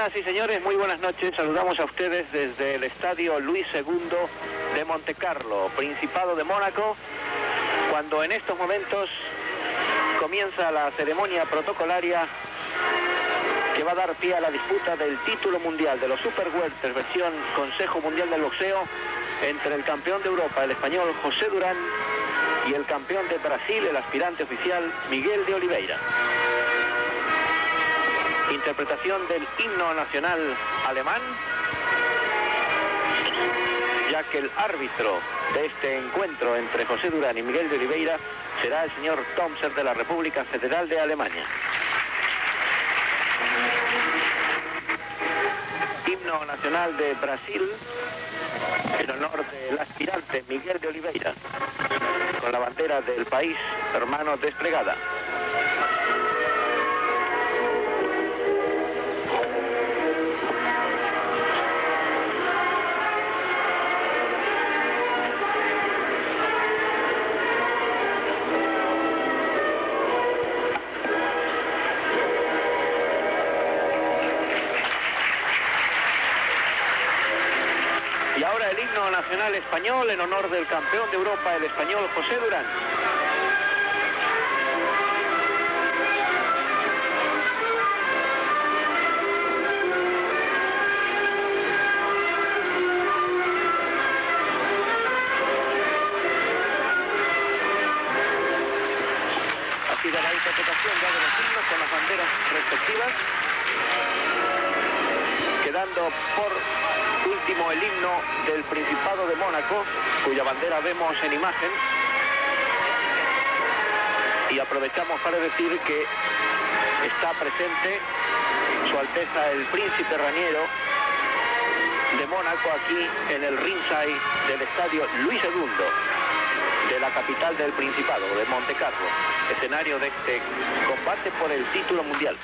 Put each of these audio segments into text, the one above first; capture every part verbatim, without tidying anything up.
Señoras y señores, muy buenas noches. Saludamos a ustedes desde el Estadio Luis segundo de Montecarlo, Principado de Mónaco, cuando en estos momentos comienza la ceremonia protocolaria que va a dar pie a la disputa del título mundial de los Super Welter versión Consejo Mundial del Boxeo entre el campeón de Europa, el español José Durán, y el campeón de Brasil, el aspirante oficial Miguel de Oliveira. Interpretación del himno nacional alemán, ya que el árbitro de este encuentro entre José Durán y Miguel de Oliveira será el señor Thomser de la República Federal de Alemania. Himno nacional de Brasil en honor del aspirante Miguel de Oliveira, con la bandera del país hermano desplegada. Y ahora el himno nacional español en honor del campeón de Europa, el español José Durán. Ha sido la interpretación ya de los himnos con las banderas respectivas, quedando por último el himno del Principado de Mónaco, cuya bandera vemos en imagen, y aprovechamos para decir que está presente Su Alteza el Príncipe Raniero de Mónaco aquí en el ringside del Estadio Luis segundo de la capital del Principado, de Montecarlo, escenario de este combate por el título mundial.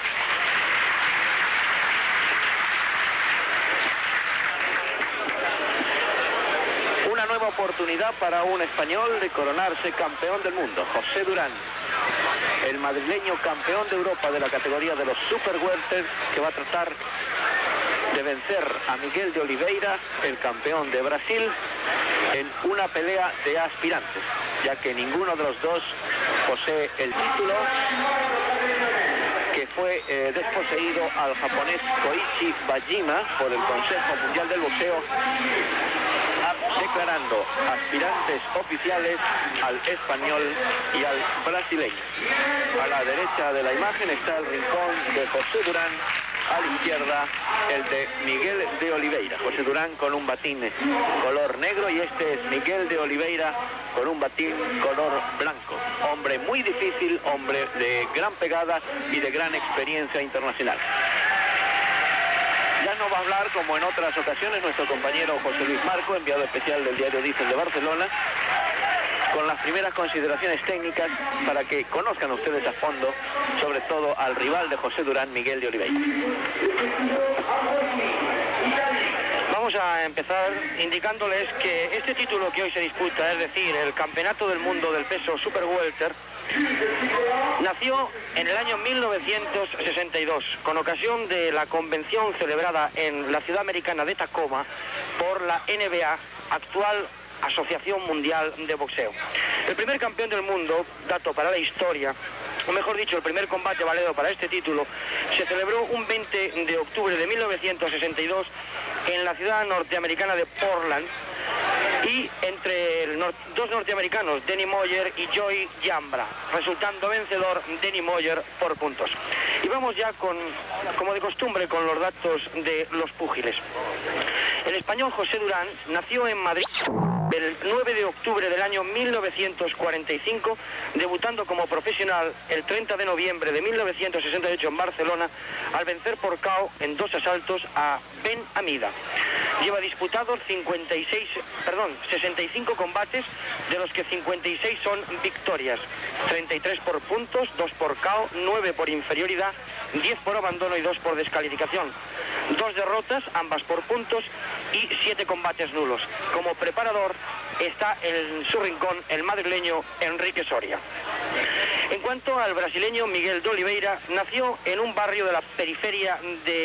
Una nueva oportunidad para un español de coronarse campeón del mundo. José Durán, el madrileño campeón de Europa de la categoría de los Super Welter, que va a tratar de vencer a Miguel de Oliveira, el campeón de Brasil, en una pelea de aspirantes, ya que ninguno de los dos posee el título, que fue eh, desposeído al japonés Koichi Bajima por el Consejo Mundial del Boxeo, declarando aspirantes oficiales al español y al brasileño. A la derecha de la imagen está el rincón de José Durán, a la izquierda el de Miguel de Oliveira. José Durán con un batín color negro y este es Miguel de Oliveira con un batín color blanco. Hombre muy difícil, hombre de gran pegada y de gran experiencia internacional. Ya no va a hablar, como en otras ocasiones, nuestro compañero José Luis Marco, enviado especial del diario Dicen de Barcelona, con las primeras consideraciones técnicas para que conozcan ustedes a fondo, sobre todo al rival de José Durán, Miguel de Oliveira. Vamos a empezar indicándoles que este título que hoy se disputa, es decir, el Campeonato del Mundo del Peso Super Welter, nació en el año mil novecientos sesenta y dos, con ocasión de la convención celebrada en la ciudad americana de Tacoma por la N B A, actual Asociación Mundial de Boxeo. El primer campeón del mundo, dato para la historia, o mejor dicho, el primer combate válido para este título, se celebró un veinte de octubre de mil novecientos sesenta y dos en la ciudad norteamericana de Portland, y entre el nor dos norteamericanos, Danny Moyer y Joey Jambra, resultando vencedor Danny Moyer por puntos. Y vamos ya con, como de costumbre, con los datos de los púgiles. El español José Durán nació en Madrid el nueve de octubre del año mil novecientos cuarenta y cinco, debutando como profesional el treinta de noviembre de mil novecientos sesenta y ocho en Barcelona, al vencer por K O en dos asaltos a Ben Amida. Lleva disputados cincuenta y seis, perdón, sesenta y cinco combates, de los que cincuenta y seis son victorias, treinta y tres por puntos, dos por K O, nueve por inferioridad, diez por abandono y dos por descalificación. Dos derrotas, ambas por puntos, y siete combates nulos. Como preparador está en su rincón el madrileño Enrique Soria. En cuanto al brasileño Miguel de Oliveira, nació en un barrio de la periferia de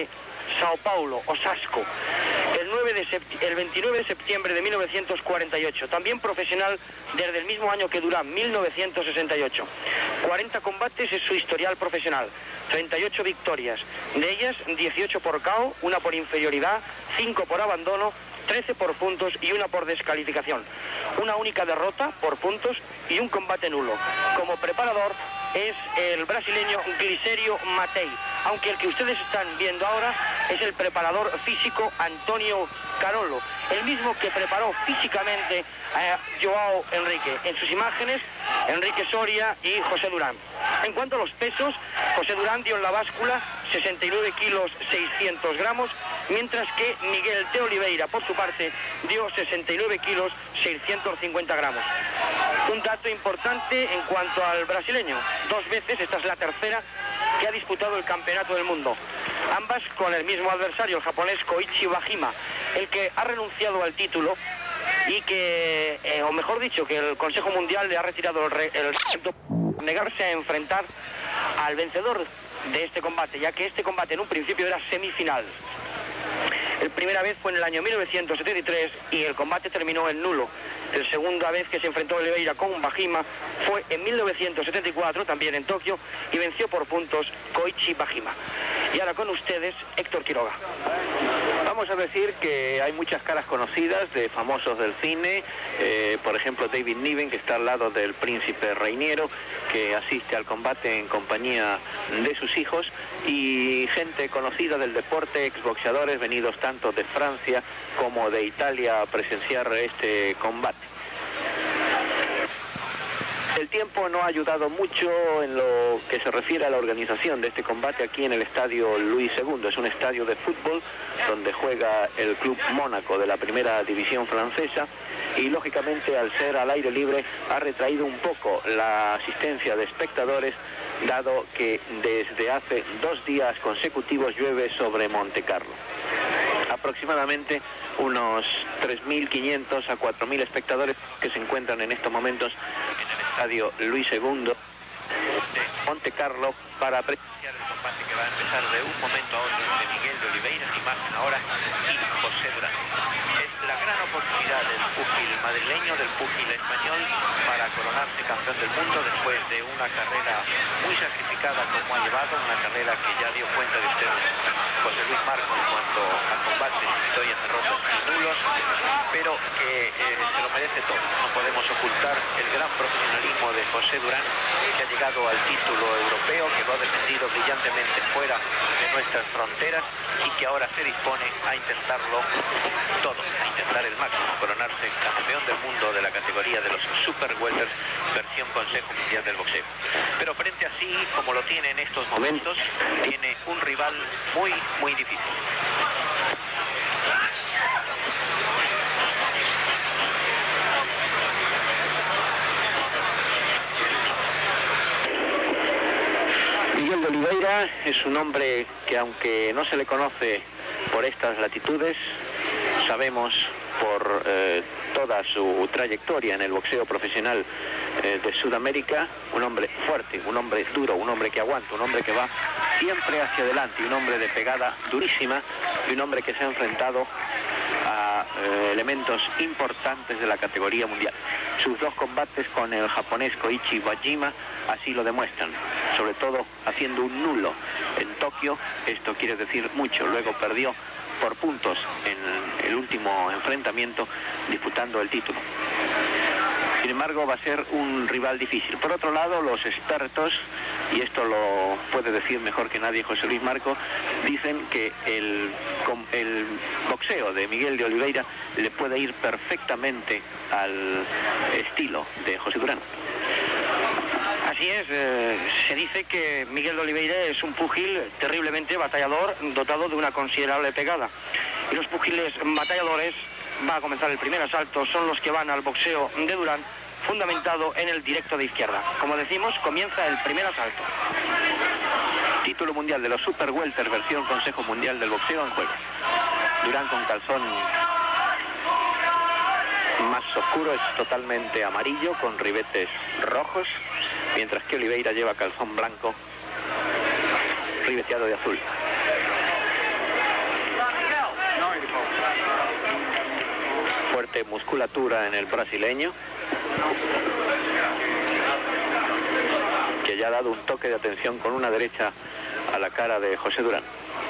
Sao Paulo, Osasco, el, nueve de el veintinueve de septiembre de mil novecientos cuarenta y ocho, también profesional desde el mismo año que Durán, mil novecientos sesenta y ocho. cuarenta combates es su historial profesional, treinta y ocho victorias, de ellas dieciocho por K O, una por inferioridad, cinco por abandono, trece por puntos y una por descalificación. Una única derrota por puntos y un combate nulo. Como preparador es el brasileño Glicério Matei, aunque el que ustedes están viendo ahora es el preparador físico Antonio Carolo, el mismo que preparó físicamente a Joao Henrique. En sus imágenes, Enrique Soria y José Durán. En cuanto a los pesos, José Durán dio en la báscula sesenta y nueve kilos seiscientos gramos, mientras que Miguel de Oliveira, por su parte, dio sesenta y nueve kilos seiscientos cincuenta gramos. Un dato importante en cuanto al brasileño: dos veces, esta es la tercera, que ha disputado el campeonato del mundo. Ambas con el mismo adversario, el japonés Koichi Wajima, el que ha renunciado al título y que, eh, o mejor dicho, que el Consejo Mundial le ha retirado el, re, el negarse a enfrentar al vencedor de este combate, ya que este combate en un principio era semifinal. La primera vez fue en el año mil novecientos setenta y tres y el combate terminó en nulo. La segunda vez que se enfrentó Oliveira con Wajima fue en mil novecientos setenta y cuatro, también en Tokio, y venció por puntos Koichi Wajima. Y ahora con ustedes, Héctor Quiroga. Vamos a decir que hay muchas caras conocidas de famosos del cine, eh, por ejemplo David Niven, que está al lado del príncipe Reiniero, que asiste al combate en compañía de sus hijos, y gente conocida del deporte, exboxeadores venidos tanto de Francia como de Italia a presenciar este combate. El tiempo no ha ayudado mucho en lo que se refiere a la organización de este combate aquí en el estadio Luis segundo. Es un estadio de fútbol donde juega el Club Mónaco de la primera división francesa y lógicamente al ser al aire libre ha retraído un poco la asistencia de espectadores, dado que desde hace dos días consecutivos llueve sobre Montecarlo. Aproximadamente unos tres mil quinientos a cuatro mil espectadores que se encuentran en estos momentos en el estadio Luis segundo de Montecarlo para presenciar el combate que va a empezar de un momento a otro entre Miguel de Oliveira, imagen ahora, y José Durán. Es la gran oportunidad del púgil madrileño, del púgil español, para coronarse campeón del mundo después de una carrera muy sacrificada como ha llevado, una carrera que ya dio cuenta de ustedes José Luis Marco en cuanto a combates, victorias, derrotas y nulos, pero que eh, se lo merece todo. No podemos ocultar el gran profesionalismo de José Durán, que ha llegado al título europeo, que lo ha defendido brillantemente fuera de nuestras fronteras y que ahora se dispone a intentarlo todo, a intentar el máximo, coronarse campeón del mundo de la categoría de los super welters, versión Consejo Mundial del Boxeo. Pero frente a sí, como lo tiene en estos momentos, tiene un rival muy, muy difícil. Miguel de Oliveira es un hombre que, aunque no se le conoce por estas latitudes, sabemos por eh, toda su trayectoria en el boxeo profesional eh, de Sudamérica, un hombre fuerte, un hombre duro, un hombre que aguanta, un hombre que va siempre hacia adelante, un hombre de pegada durísima y un hombre que se ha enfrentado a eh, elementos importantes de la categoría mundial. Sus dos combates con el japonés Koichi Wajima así lo demuestran, sobre todo haciendo un nulo en Tokio. Esto quiere decir mucho. Luego perdió por puntos en el último enfrentamiento disputando el título. Sin embargo, va a ser un rival difícil. Por otro lado, los expertos, y esto lo puede decir mejor que nadie José Luis Marco, dicen que el, el boxeo de Miguel de Oliveira le puede ir perfectamente al estilo de José Durán. Así es, eh, se dice que Miguel de Oliveira es un púgil terriblemente batallador, dotado de una considerable pegada. Y los púgiles batalladores, va a comenzar el primer asalto, son los que van al boxeo de Durán, fundamentado en el directo de izquierda. Como decimos, comienza el primer asalto. Título mundial de los Super Welter, versión Consejo Mundial del Boxeo en juego. Durán con calzón más oscuro, es totalmente amarillo, con ribetes rojos, mientras que Oliveira lleva calzón blanco ribeteado de azul. fuerte musculatura en el brasileño, que ya ha dado un toque de atención con una derecha a la cara de José Durán.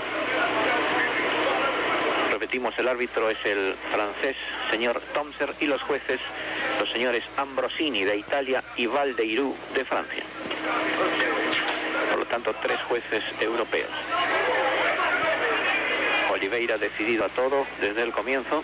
Repetimos, el árbitro es el francés señor Thomser y los jueces los señores Ambrosini de Italia y Valdeirou de Francia. Por lo tanto, tres jueces europeos. Oliveira decidido a todo desde el comienzo.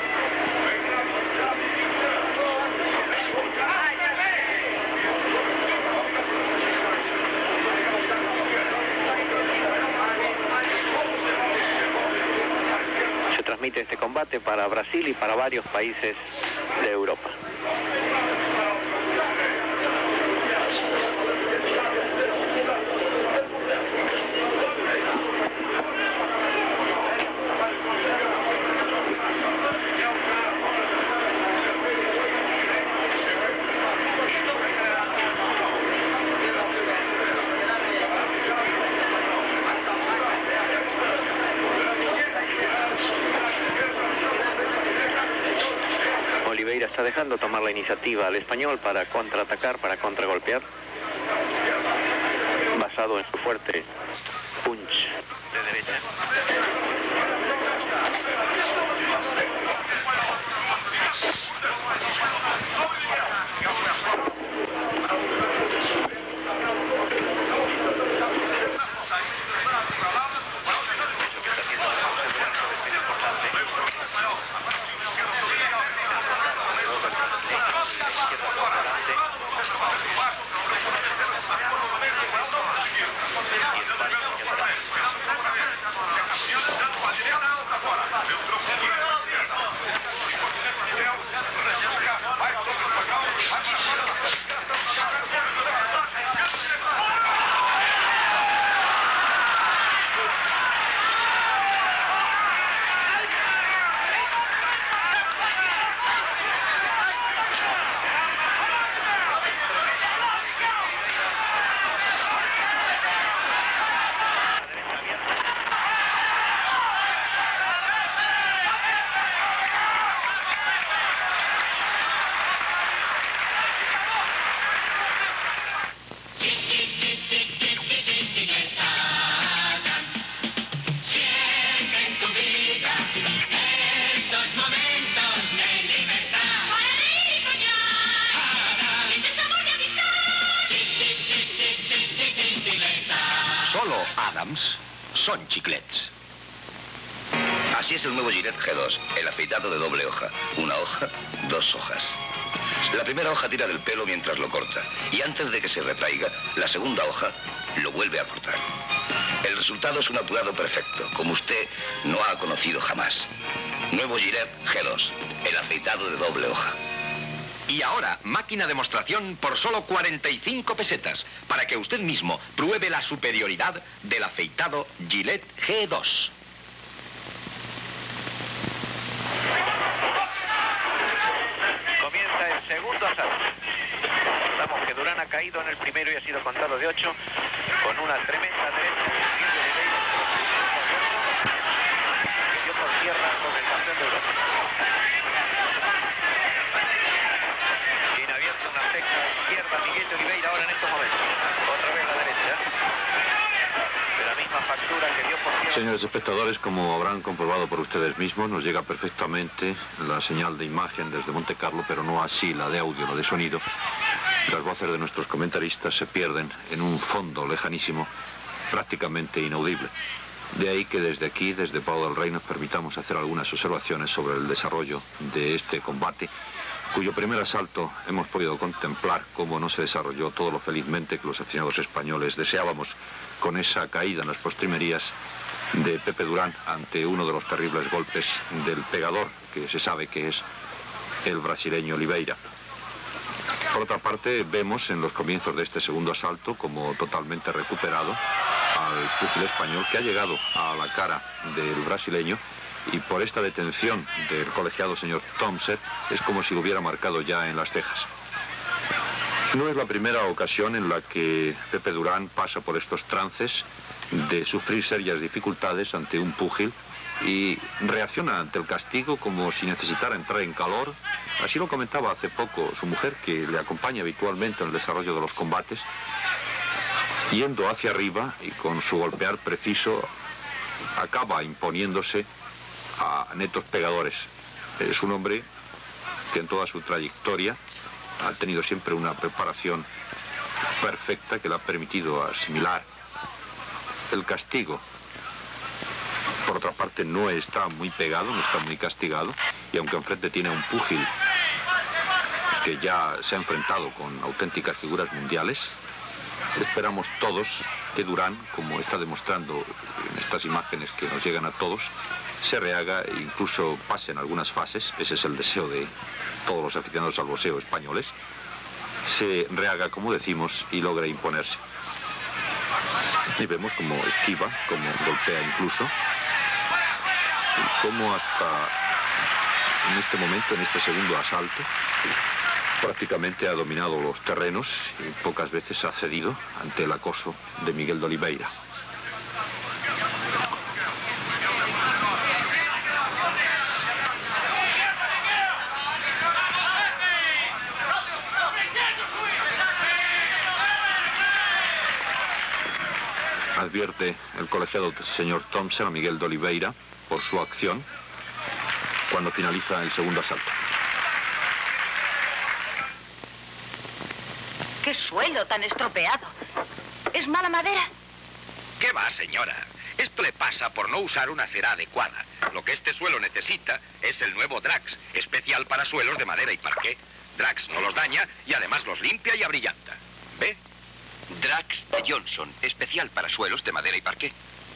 Se transmite este combate para Brasil y para varios países de Europa. Está dejando tomar la iniciativa al español para contraatacar, para contragolpear, basado en su fuerte punch de derecha. Solo Adams son chiclets. Así es el nuevo Gillette G dos, el afeitado de doble hoja. Una hoja, dos hojas. La primera hoja tira del pelo mientras lo corta, y antes de que se retraiga, la segunda hoja lo vuelve a cortar. El resultado es un apurado perfecto, como usted no ha conocido jamás. Nuevo Gillette G dos, el afeitado de doble hoja. Y ahora, máquina de demostración por solo cuarenta y cinco pesetas, para que usted mismo pruebe la superioridad del afeitado Gillette G dos. Comienza el segundo asalto. Recordamos que Durán ha caído en el primero y ha sido contado de ocho, con una tremenda derecha que dio por tierra con el campeón de Europa. Una ceja izquierda Miguel de Oliveira ahora en estos momentos. Otra vez la derecha. De la misma factura que dio por tierra. Señores espectadores, como habrán comprobado por ustedes mismos, nos llega perfectamente la señal de imagen desde Monte Carlo, pero no así la de audio, la de sonido. Las voces de nuestros comentaristas se pierden en un fondo lejanísimo, prácticamente inaudible. De ahí que desde aquí, desde Pau del Rey, nos permitamos hacer algunas observaciones sobre el desarrollo de este combate, cuyo primer asalto hemos podido contemplar cómo no se desarrolló todo lo felizmente que los aficionados españoles deseábamos, con esa caída en las postrimerías de Pepe Durán ante uno de los terribles golpes del pegador, que se sabe que es el brasileño Oliveira. Por otra parte, vemos en los comienzos de este segundo asalto como totalmente recuperado al púgil español, que ha llegado a la cara del brasileño, y por esta detención del colegiado señor Thomser es como si lo hubiera marcado ya en las cejas. No es la primera ocasión en la que Pepe Durán pasa por estos trances de sufrir serias dificultades ante un púgil y reacciona ante el castigo como si necesitara entrar en calor. Así lo comentaba hace poco su mujer, que le acompaña habitualmente en el desarrollo de los combates, yendo hacia arriba y con su golpear preciso acaba imponiéndose a netos pegadores. Es un hombre que en toda su trayectoria ha tenido siempre una preparación perfecta que le ha permitido asimilar el castigo. Por otra parte, no está muy pegado, no está muy castigado, y aunque enfrente tiene a un púgil que ya se ha enfrentado con auténticas figuras mundiales, esperamos todos que Durán, como está demostrando en estas imágenes que nos llegan a todos, se rehaga e incluso pase en algunas fases. Ese es el deseo de todos los aficionados al boxeo españoles. Se rehaga, como decimos, y logre imponerse. Y vemos cómo esquiva, cómo golpea incluso, y cómo hasta en este momento, en este segundo asalto, prácticamente ha dominado los terrenos y pocas veces ha cedido ante el acoso de Miguel de Oliveira. Advierte el colegiado señor Thompson a Miguel de Oliveira por su acción cuando finaliza el segundo asalto. ¡Qué suelo tan estropeado! ¿Es mala madera? ¿Qué va, señora? Esto le pasa por no usar una cera adecuada. Lo que este suelo necesita es el nuevo Drax, especial para suelos de madera y parqué. Drax no los daña y además los limpia y abrillanta. ¿Ve? Drax de Johnson, especial para suelos de madera y parqué.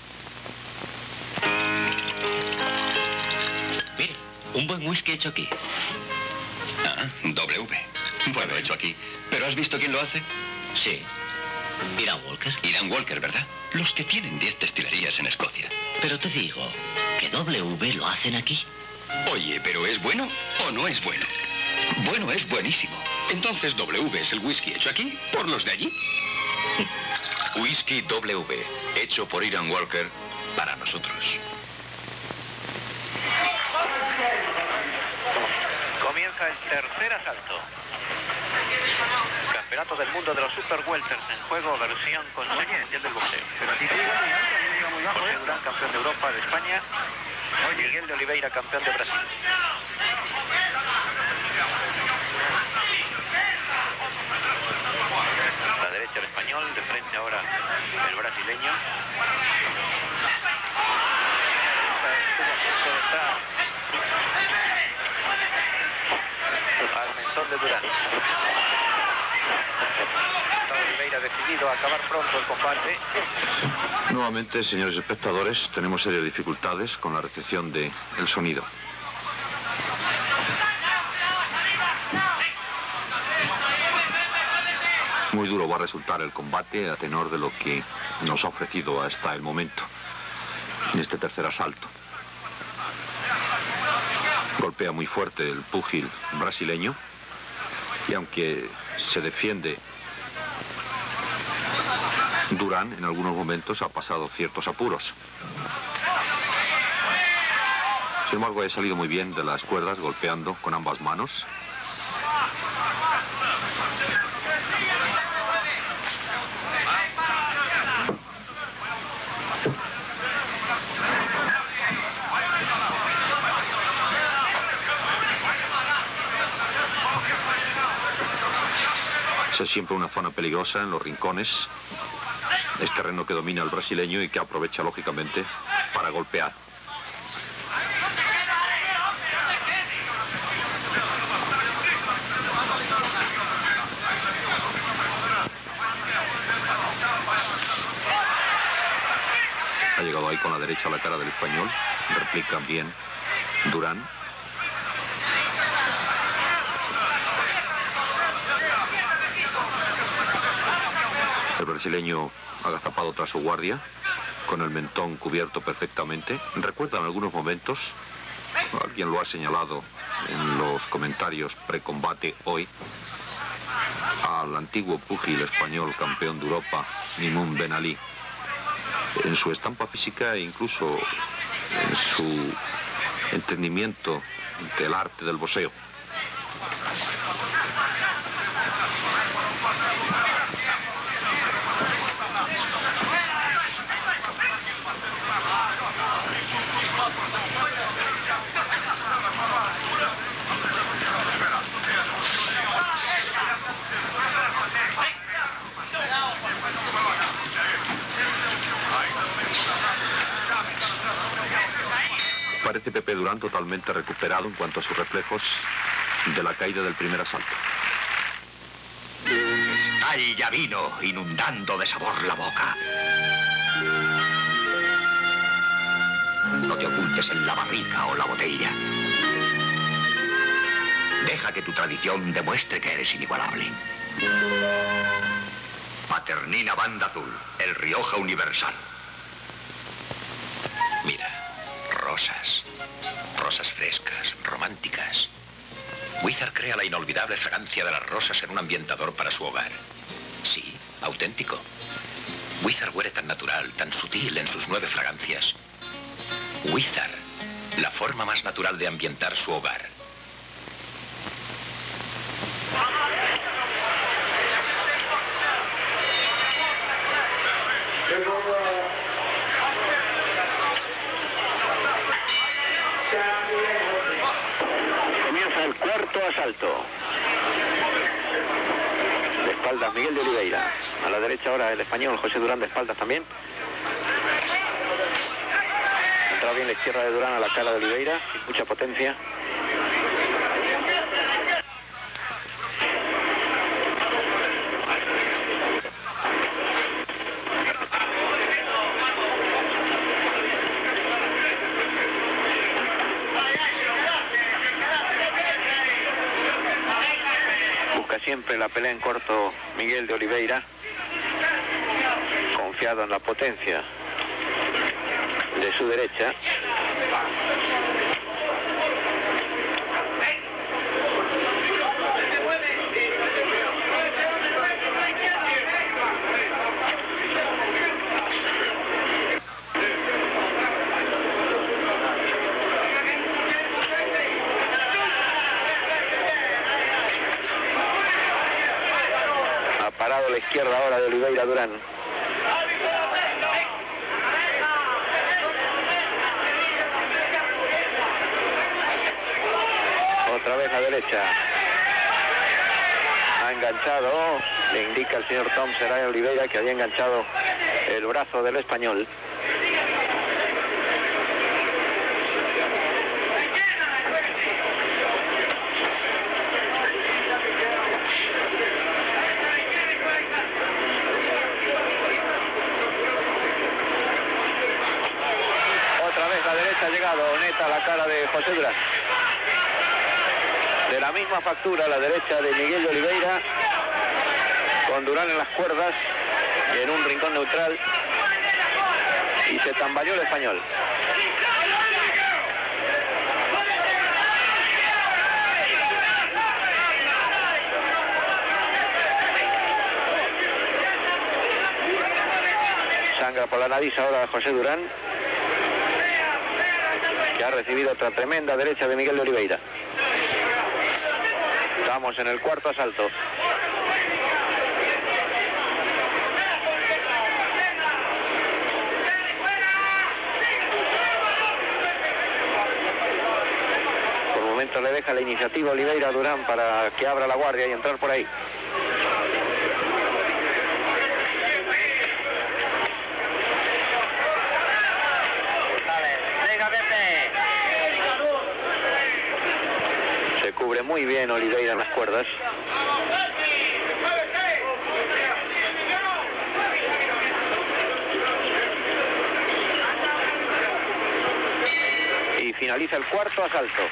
Mire, un buen whisky hecho aquí. Ah, W. Bueno, hecho aquí. ¿Pero has visto quién lo hace? Sí. Iran Walker. Iran Walker, ¿verdad? Los que tienen diez destilerías en Escocia. Pero te digo, que W lo hacen aquí. Oye, ¿pero es bueno o no es bueno? Bueno, es buenísimo. Entonces W es el whisky hecho aquí por los de allí. Whisky W, hecho por Iran Walker para nosotros. Comienza el tercer asalto. Campeonato del mundo de los Super Welters en juego, versión con Mundial del boxeo. José Durán, campeón de Europa, de España. Miguel de Oliveira, campeón de Brasil. A la derecha el español, de frente ahora el brasileño. Al mentón de Durán. Oliveira decidido a acabar pronto el combate. Nuevamente, señores espectadores, tenemos serias dificultades con la recepción del sonido. Muy duro va a resultar el combate a tenor de lo que nos ha ofrecido hasta el momento en este tercer asalto. Golpea muy fuerte el púgil brasileño y aunque se defiende Durán, en algunos momentos ha pasado ciertos apuros. Sin embargo, ha salido muy bien de las cuerdas, golpeando con ambas manos. Esa es siempre una zona peligrosa en los rincones. Es terreno que domina el brasileño y que aprovecha, lógicamente, para golpear. Ha llegado ahí con la derecha a la cara del español. Replica bien Durán. El brasileño agazapado tras su guardia, con el mentón cubierto perfectamente. Recuerda en algunos momentos, alguien lo ha señalado en los comentarios precombate hoy, al antiguo púgil español campeón de Europa, Mimoun Ben Ali. En su estampa física e incluso en su entendimiento del arte del boxeo. Parece Pepe Durán totalmente recuperado en cuanto a sus reflejos de la caída del primer asalto. Está el ya vino inundando de sabor la boca. No te ocultes en la barrica o la botella. Deja que tu tradición demuestre que eres inigualable. Paternina Banda Azul, el Rioja Universal. Mira, rosas. Rosas frescas, románticas. Wizard crea la inolvidable fragancia de las rosas en un ambientador para su hogar. Sí, auténtico. Wizard huele tan natural, tan sutil en sus nueve fragancias. Wizard, la forma más natural de ambientar su hogar. Comienza el cuarto asalto. De espaldas Miguel de Oliveira. A la derecha ahora el español José Durán de espaldas también. Entra bien la izquierda de Durán a la cara de Oliveira. Mucha potencia. Siempre la pelea en corto Miguel de Oliveira, confiado en la potencia de su derecha. Parado la izquierda ahora de Oliveira Durán. Otra vez la derecha. Ha enganchado, le indica el señor Tom Será Oliveira que había enganchado el brazo del español. Ha llegado neta a la cara de José Durán. De la misma factura a la derecha de Miguel de Oliveira, con Durán en las cuerdas y en un rincón neutral, y se tambaleó el español. Sangra por la nariz ahora José Durán, que ha recibido otra tremenda derecha de Miguel de Oliveira. Estamos en el cuarto asalto. Por momento le deja la iniciativa Oliveira a Durán para que abra la guardia y entrar por ahí. Se cubre muy bien Oliveira en las cuerdas. Y finaliza el cuarto asalto.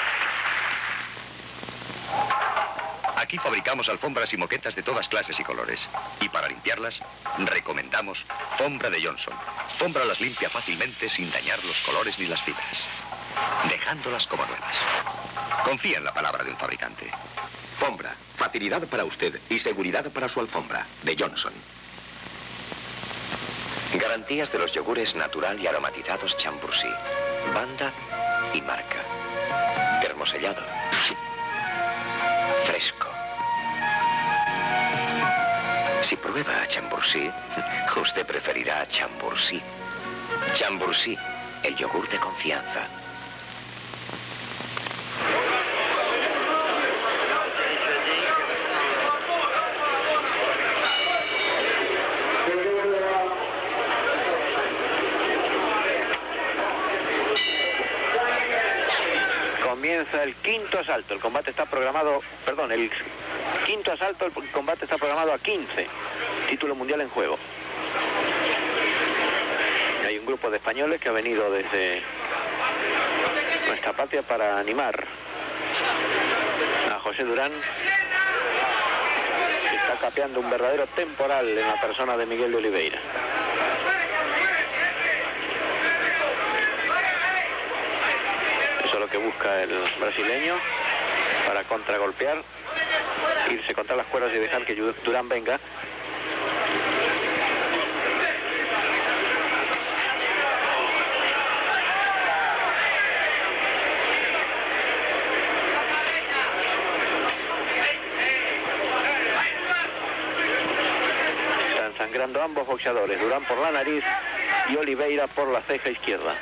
Aquí fabricamos alfombras y moquetas de todas clases y colores. Y para limpiarlas, recomendamos Fombra de Johnson. Fombra las limpia fácilmente sin dañar los colores ni las fibras, dejándolas como nuevas. Confía en la palabra de un fabricante. Fombra, facilidad para usted y seguridad para su alfombra, de Johnson. Garantías de los yogures natural y aromatizados Chambourcy. banda y marca. Termosellado. Fresco. Si prueba a Chambourcy, usted preferirá a Chambourcy. Chambourcy, el yogur de confianza. Comienza el quinto asalto. El combate está programado, perdón, el quinto asalto, el combate está programado a quince. Título mundial en juego. Hay un grupo de españoles que ha venido desde nuestra patria para animar a José Durán, que está capeando un verdadero temporal en la persona de Miguel de Oliveira. Eso es lo que busca el brasileño para contragolpear, irse contra las cuerdas y dejar que Durán venga. Están sangrando ambos boxeadores, Durán por la nariz y Oliveira por la ceja izquierda.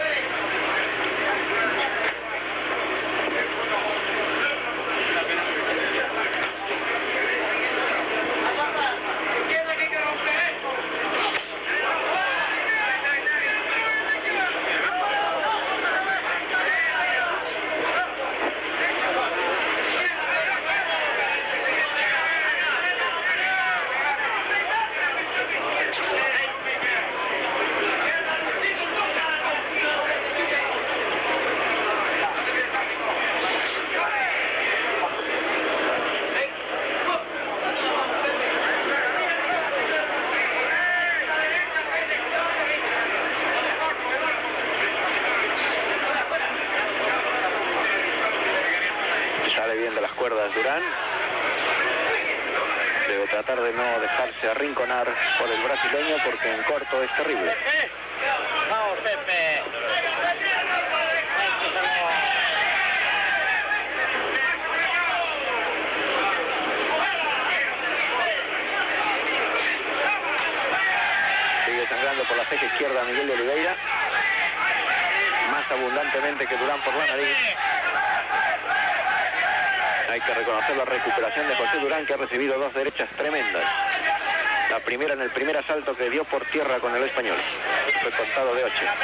Durán debe tratar de no dejarse arrinconar por el brasileño, porque en corto es terrible. Vamos, Pepe. Sigue sangrando por la ceja izquierda Miguel de Oliveira, más abundantemente que Durán por la nariz. Hay que reconocer la recuperación de José Durán, que ha recibido dos derechas tremendas. La primera en el primer asalto que dio por tierra con el español. Fue contado de ocho.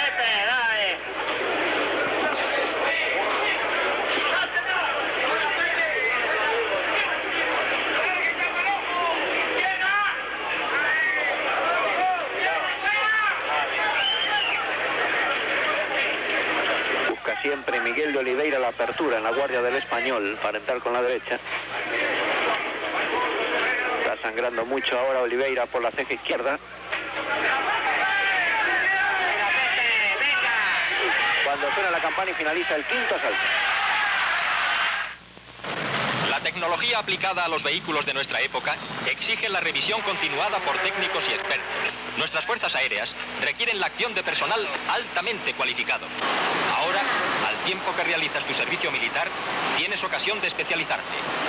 Siempre Miguel de Oliveira la apertura en la guardia del español para entrar con la derecha. Está sangrando mucho ahora Oliveira por la ceja izquierda. Cuando suena la campana y finaliza el quinto asalto. La tecnología aplicada a los vehículos de nuestra época exige la revisión continuada por técnicos y expertos. Nuestras fuerzas aéreas requieren la acción de personal altamente cualificado. Ahora, al tiempo que realizas tu servicio militar, tienes ocasión de especializarte.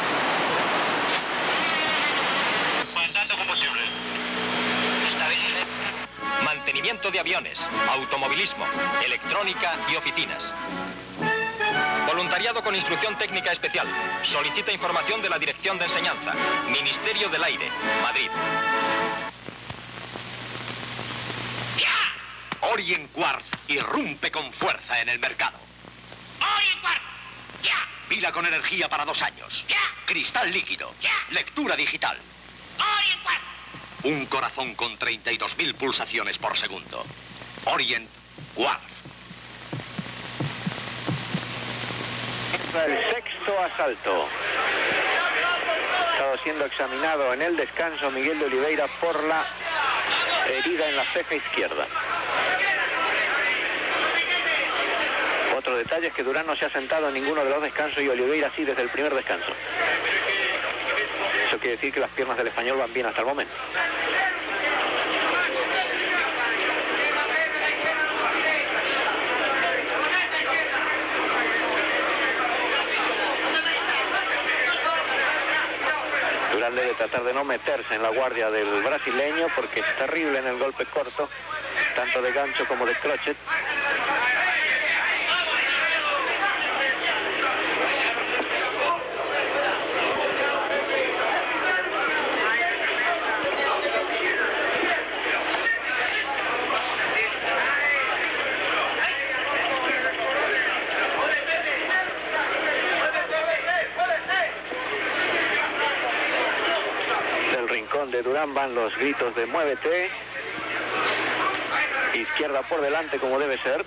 Mandando combustible. Estabilidad. Mantenimiento de aviones, automovilismo, electrónica y oficinas. Voluntariado con instrucción técnica especial. Solicita información de la Dirección de Enseñanza. Ministerio del Aire, Madrid. Orient Quartz irrumpe con fuerza en el mercado. Orient Quartz. Ya. Pila con energía para dos años. Ya. Cristal líquido. Ya. Lectura digital. Orient Quartz. Un corazón con treinta y dos mil pulsaciones por segundo. Orient Quartz. El sexto asalto. Ha estado siendo examinado en el descanso Miguel de Oliveira por la herida en la ceja izquierda. Otro detalle es que Durán no se ha sentado en ninguno de los descansos y Oliveira sí desde el primer descanso. Eso quiere decir que las piernas del español van bien hasta el momento. tratar de no meterse en la guardia del brasileño porque es terrible en el golpe corto, tanto de gancho como de crochet. De Durán van los gritos de muévete, izquierda por delante como debe ser,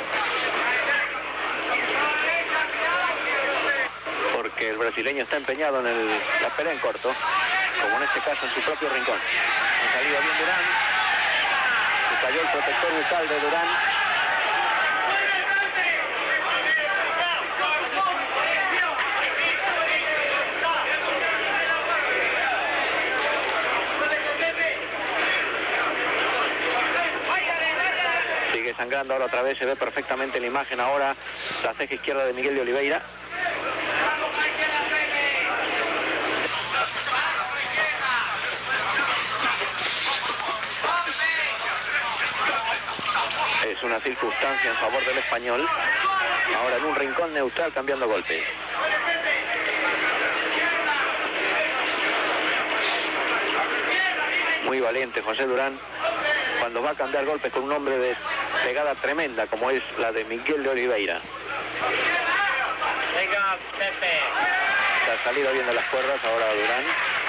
porque el brasileño está empeñado en el, la pelea en corto, como en este caso en su propio rincón. Ha salido bien Durán, se cayó el protector bucal de Durán. Sangrando ahora otra vez, se ve perfectamente en la imagen ahora la ceja izquierda de Miguel de Oliveira. Es una circunstancia en favor del español, ahora en un rincón neutral cambiando golpes. Muy valiente José Durán cuando va a cambiar golpes con un hombre de pegada tremenda como es la de Miguel de Oliveira. Venga, Pepe. Se ha salido bien de las cuerdas ahora Durán.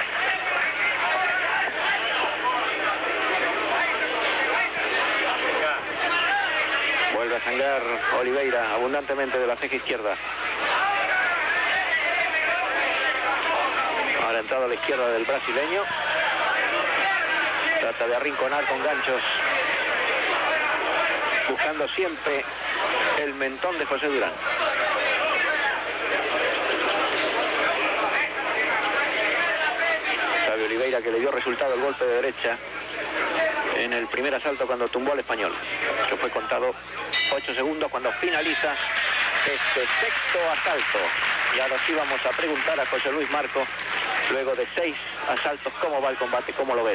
Vuelve a sangrar Oliveira abundantemente de la ceja izquierda. Ahora entrado a la izquierda del brasileño. Trata de arrinconar con ganchos, buscando siempre el mentón de José Durán. Sabe Oliveira que le dio resultado el golpe de derecha en el primer asalto cuando tumbó al español, que fue contado ocho segundos cuando finaliza este sexto asalto. Y ahora sí vamos a preguntar a José Luis Marco, luego de seis asaltos, cómo va el combate, cómo lo ve.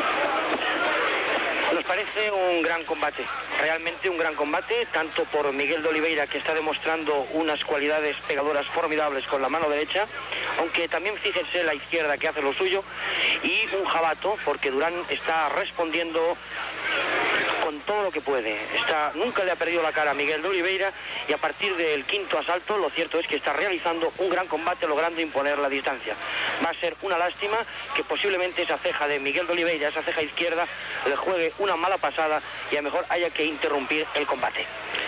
Nos parece un gran combate, realmente un gran combate, tanto por Miguel de Oliveira, que está demostrando unas cualidades pegadoras formidables con la mano derecha, aunque también fíjense la izquierda que hace lo suyo, y un jabato, porque Durán está respondiendo con todo lo que puede. Está, nunca le ha perdido la cara a Miguel de Oliveira, y a partir del quinto asalto lo cierto es que está realizando un gran combate, logrando imponer la distancia. Va a ser una lástima que posiblemente esa ceja de Miguel de Oliveira, esa ceja izquierda, le juegue una mala pasada y a lo mejor haya que interrumpir el combate.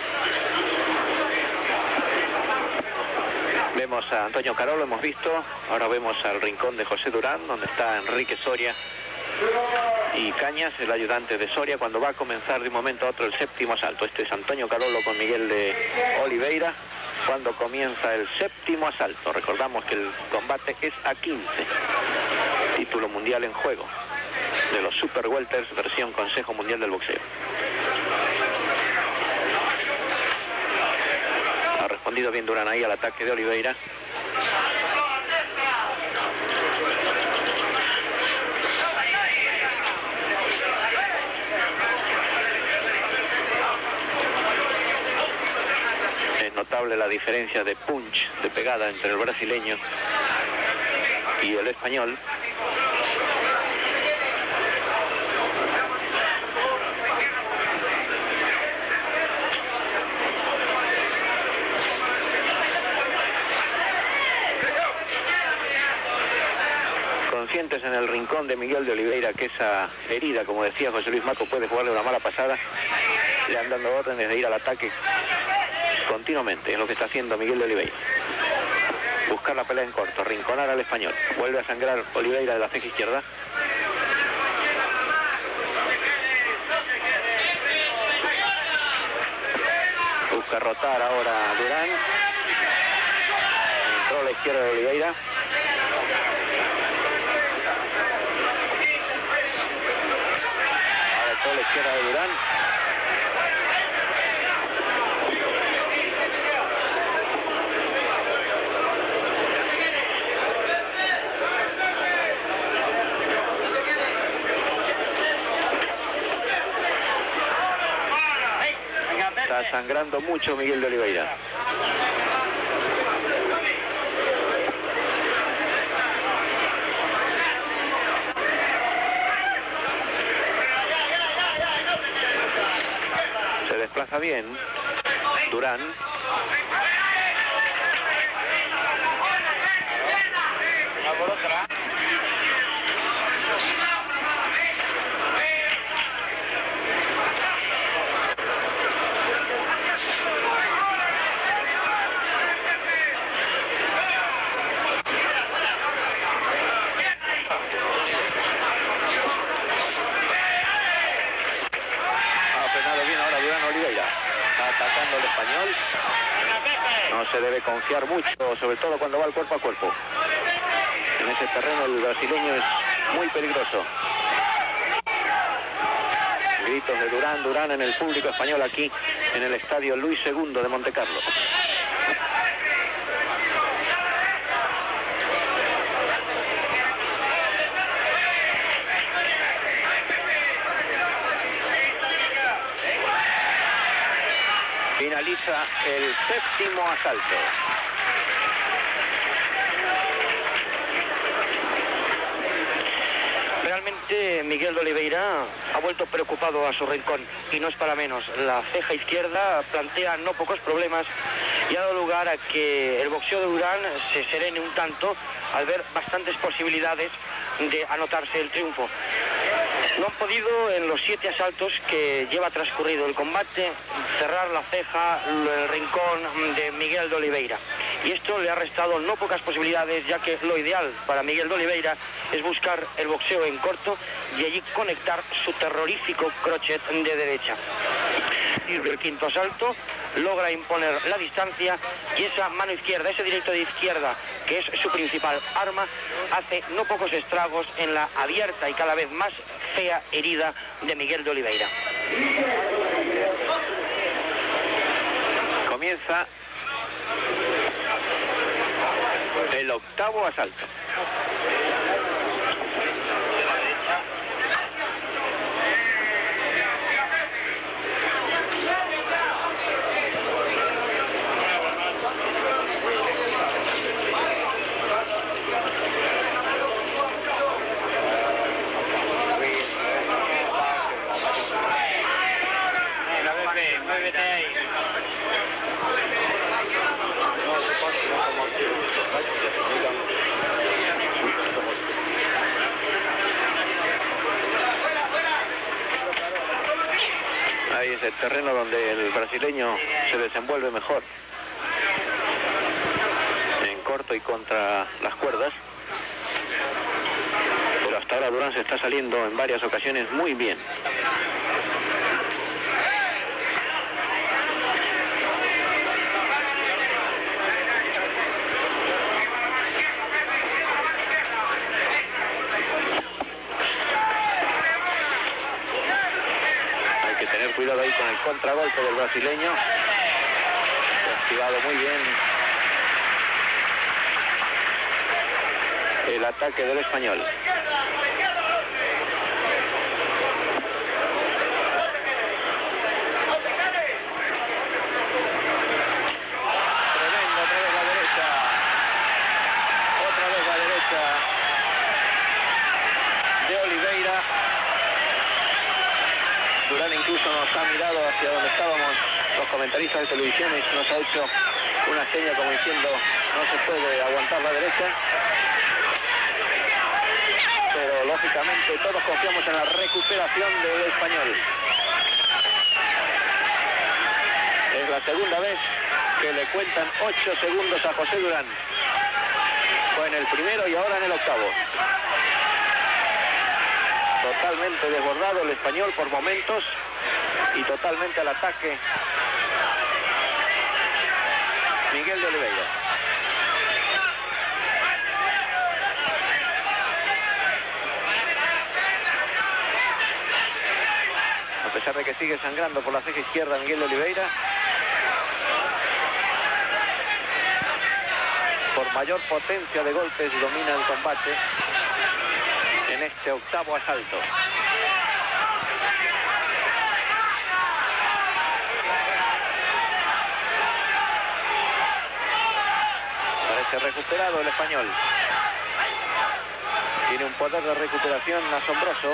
Vemos a Antonio Carol, lo hemos visto. Ahora vemos al rincón de José Durán, donde está Enrique Soria y Cañas, el ayudante de Soria, cuando va a comenzar de un momento a otro el séptimo asalto. Este es Antonio Carolo con Miguel de Oliveira cuando comienza el séptimo asalto. Recordamos que el combate es a quince. Título mundial en juego de los Super Welters, versión Consejo Mundial del Boxeo. Ha respondido bien Durán ahí al ataque de Oliveira. Notable la diferencia de punch, de pegada entre el brasileño y el español. Conscientes en el rincón de Miguel de Oliveira que esa herida, como decía José Luis Marco, puede jugarle una mala pasada, le han dado órdenes de ir al ataque continuamente, en lo que está haciendo Miguel de Oliveira. Buscar la pelea en corto, rinconar al español. Vuelve a sangrar Oliveira de la ceja izquierda. Busca rotar ahora a Durán. Entró a la izquierda de Oliveira. Ahora entró a la izquierda de Durán. Está sangrando mucho Miguel de Oliveira. Se desplaza bien Durán. Atacando el español. No se debe confiar mucho, sobre todo cuando va el cuerpo a cuerpo. En ese terreno el brasileño es muy peligroso. Gritos de Durán, Durán en el público español aquí en el estadio Luis segundo de Montecarlo. Finaliza el séptimo asalto. Realmente Miguel de Oliveira ha vuelto preocupado a su rincón y no es para menos. La ceja izquierda plantea no pocos problemas y ha dado lugar a que el boxeo de Durán se serene un tanto al ver bastantes posibilidades de anotarse el triunfo. No han podido en los siete asaltos que lleva transcurrido el combate cerrar la ceja, el rincón de Miguel de Oliveira. Y esto le ha restado no pocas posibilidades, ya que lo ideal para Miguel de Oliveira es buscar el boxeo en corto y allí conectar su terrorífico crochet de derecha. Sirve el quinto asalto, logra imponer la distancia y esa mano izquierda, ese directo de izquierda, que es su principal arma, hace no pocos estragos en la abierta y cada vez más fea herida de Miguel de Oliveira. Comienza el octavo asalto. Ahí es el terreno donde el brasileño se desenvuelve mejor. En corto y contra las cuerdas. Pero hasta ahora Durán se está saliendo en varias ocasiones muy bien. Cuidado ahí con el contragolpe del brasileño. Esquivado muy bien el ataque del español. Tremendo, otra vez la derecha. Otra vez la derecha de Oliveira. Durán incluso nos ha mirado hacia donde estábamos los comentaristas de televisión y nos ha hecho una seña como diciendo no se puede aguantar la derecha. Pero lógicamente todos confiamos en la recuperación del español. Es la segunda vez que le cuentan ocho segundos a José Durán. Fue en el primero y ahora en el octavo. Totalmente desbordado el español por momentos y totalmente al ataque Miguel de Oliveira. A pesar de que sigue sangrando por la ceja izquierda Miguel de Oliveira, por mayor potencia de golpes domina el combate en este octavo asalto. Aparece recuperado el español. Tiene un poder de recuperación asombroso.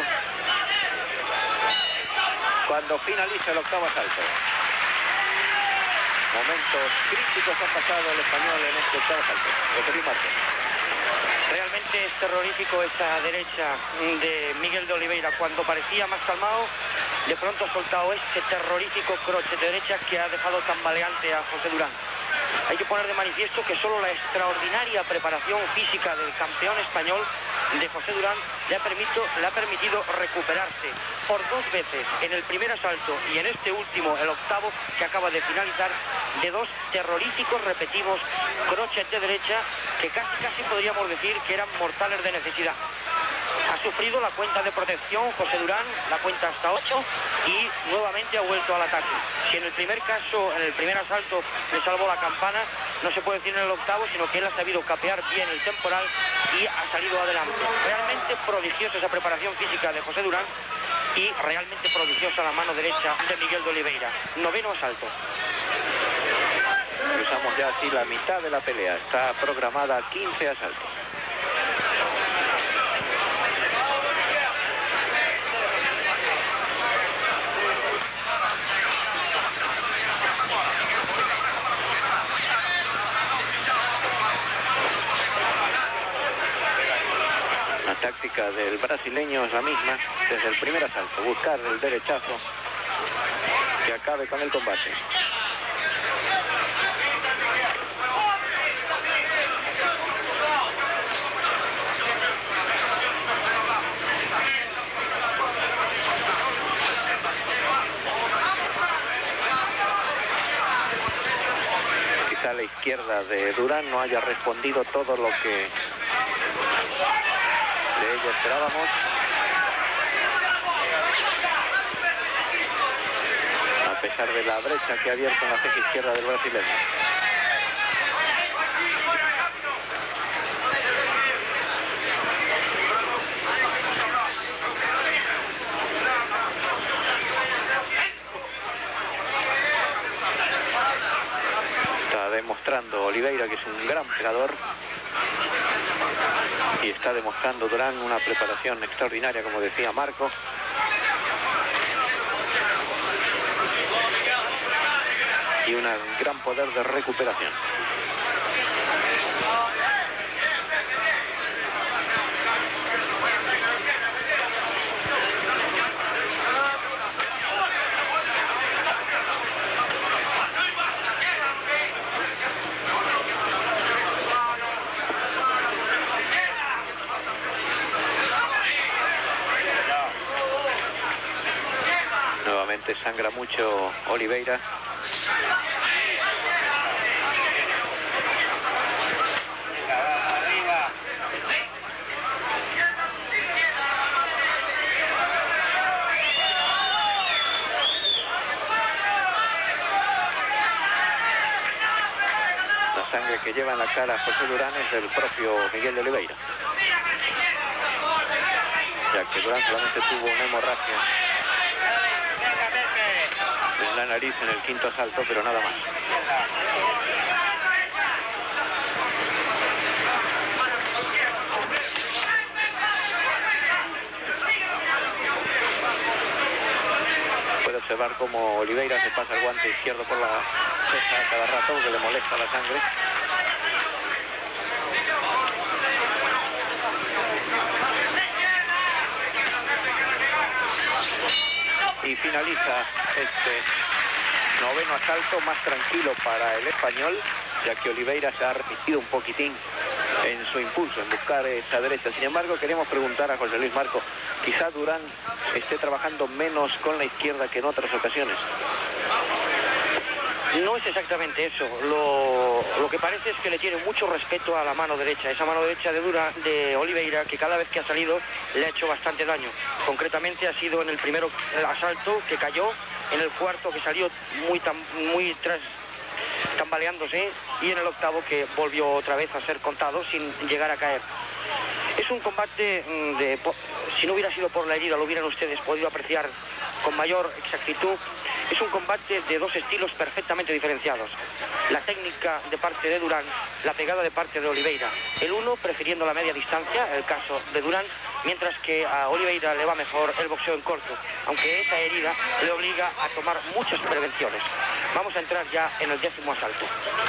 Cuando finaliza el octavo asalto. Momentos críticos ha pasado el español en este octavo asalto. José Luis Márquez. Realmente es terrorífico esa derecha de Miguel de Oliveira. Cuando parecía más calmado, de pronto ha soltado este terrorífico croche de derecha que ha dejado tambaleante a José Durán. Hay que poner de manifiesto que solo la extraordinaria preparación física del campeón español de José Durán le ha, permito, le ha permitido recuperarse por dos veces en el primer asalto y en este último, el octavo, que acaba de finalizar, de dos terroríficos, repetimos, croches de derecha que casi casi podríamos decir que eran mortales de necesidad. Ha sufrido la cuenta de protección José Durán, la cuenta hasta ocho, y nuevamente ha vuelto al ataque. Si en el primer caso, en el primer asalto, le salvó la campana, no se puede decir en el octavo, sino que él ha sabido capear bien el temporal y ha salido adelante. Realmente prodigiosa esa preparación física de José Durán y realmente prodigiosa la mano derecha de Miguel de Oliveira. Noveno asalto. Cruzamos ya así la mitad de la pelea. Está programada quince asaltos. La táctica del brasileño es la misma desde el primer asalto, buscar el derechazo que acabe con el combate. Quizá la izquierda de Durán no haya respondido todo lo que de ella esperábamos. A pesar de la brecha que ha abierto en la ceja izquierda del brasileño. Está demostrando Oliveira que es un gran pegador. Y está demostrando Durán una preparación extraordinaria, como decía Marco. Y un gran poder de recuperación. Nuevamente sangra mucho Oliveira. La sangre que lleva en la cara José Durán es del propio Miguel de Oliveira, ya que Durán solamente tuvo una hemorragia en la nariz en el quinto asalto, pero nada más. Puede observar cómo Oliveira se pasa el guante izquierdo por la ceja cada rato porque le molesta la sangre. Y finaliza este noveno asalto más tranquilo para el español, ya que Oliveira se ha remitido un poquitín en su impulso, en buscar esa derecha. Sin embargo, queremos preguntar a José Luis Marco, quizá Durán esté trabajando menos con la izquierda que en otras ocasiones. No es exactamente eso. Lo, lo que parece es que le tiene mucho respeto a la mano derecha. Esa mano derecha de Durán, de Oliveira, que cada vez que ha salido le ha hecho bastante daño. Concretamente ha sido en el primer asalto que cayó, en el cuarto que salió muy, tam, muy tras, tambaleándose, y en el octavo que volvió otra vez a ser contado sin llegar a caer. Es un combate de... Si no hubiera sido por la herida, lo hubieran ustedes podido apreciar con mayor exactitud. Es un combate de dos estilos perfectamente diferenciados. La técnica de parte de Durán, la pegada de parte de Oliveira. El uno prefiriendo la media distancia, el caso de Durán, mientras que a Oliveira le va mejor el boxeo en corto, aunque esa herida le obliga a tomar muchas prevenciones. Vamos a entrar ya en el décimo asalto.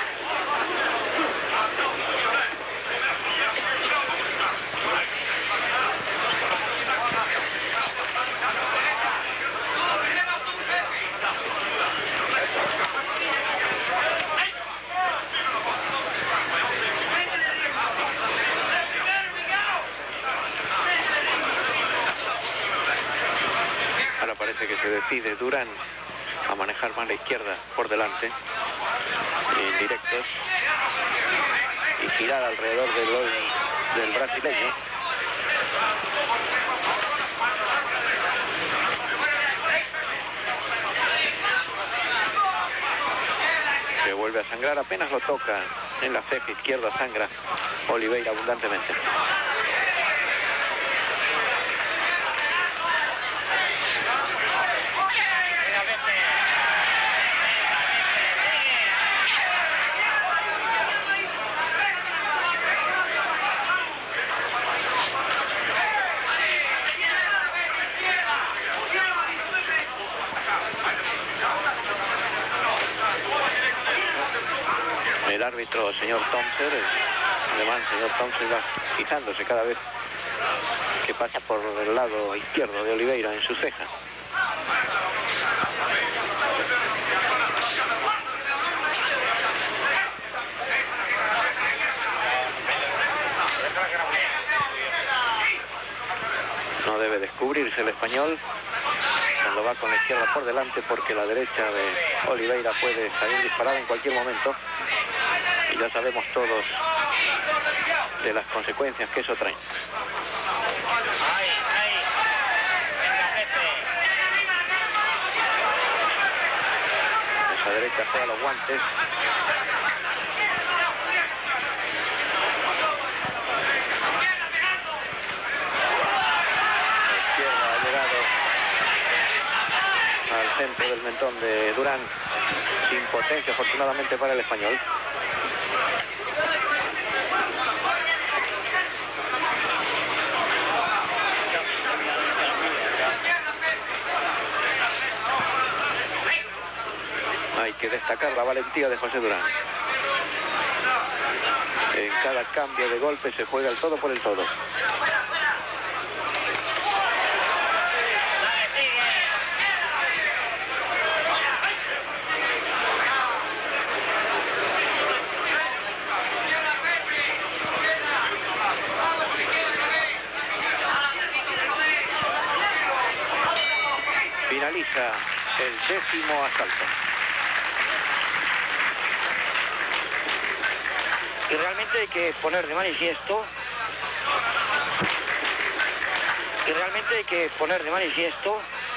Parece que se decide Durán a manejar más la izquierda por delante, en directos, y girar alrededor del, del brasileño. Que vuelve a sangrar, apenas lo toca en la ceja izquierda, sangra Oliveira abundantemente. El árbitro, señor Thompson, el alemán, señor Thompson, va fijándose cada vez que pasa por el lado izquierdo de Oliveira en su ceja. No debe descubrirse el español cuando va con la izquierda por delante, porque la derecha de Oliveira puede salir disparada en cualquier momento. Y ya sabemos todos de las consecuencias que eso trae. Esa derecha juega los guantes. La izquierda ha llegado al centro del mentón de Durán, sin potencia afortunadamente para el español. Hay que destacar la valentía de José Durán. En cada cambio de golpe se juega el todo por el todo. Finaliza el décimo asalto. Y realmente hay que poner de manifiesto, y realmente hay que poner de manifiesto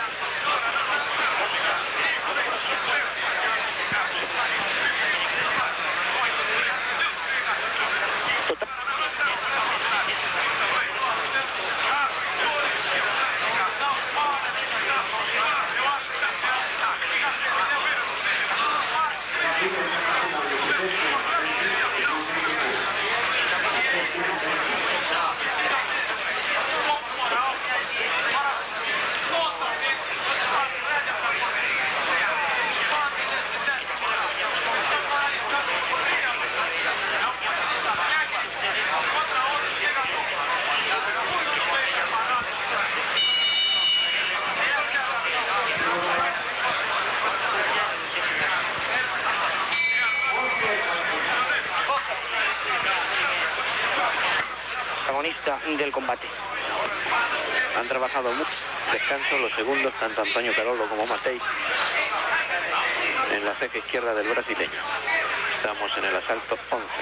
del combate. Han trabajado mucho descanso los segundos, tanto Antonio Carollo como Matei, en la ceja izquierda del brasileño. Estamos en el asalto once.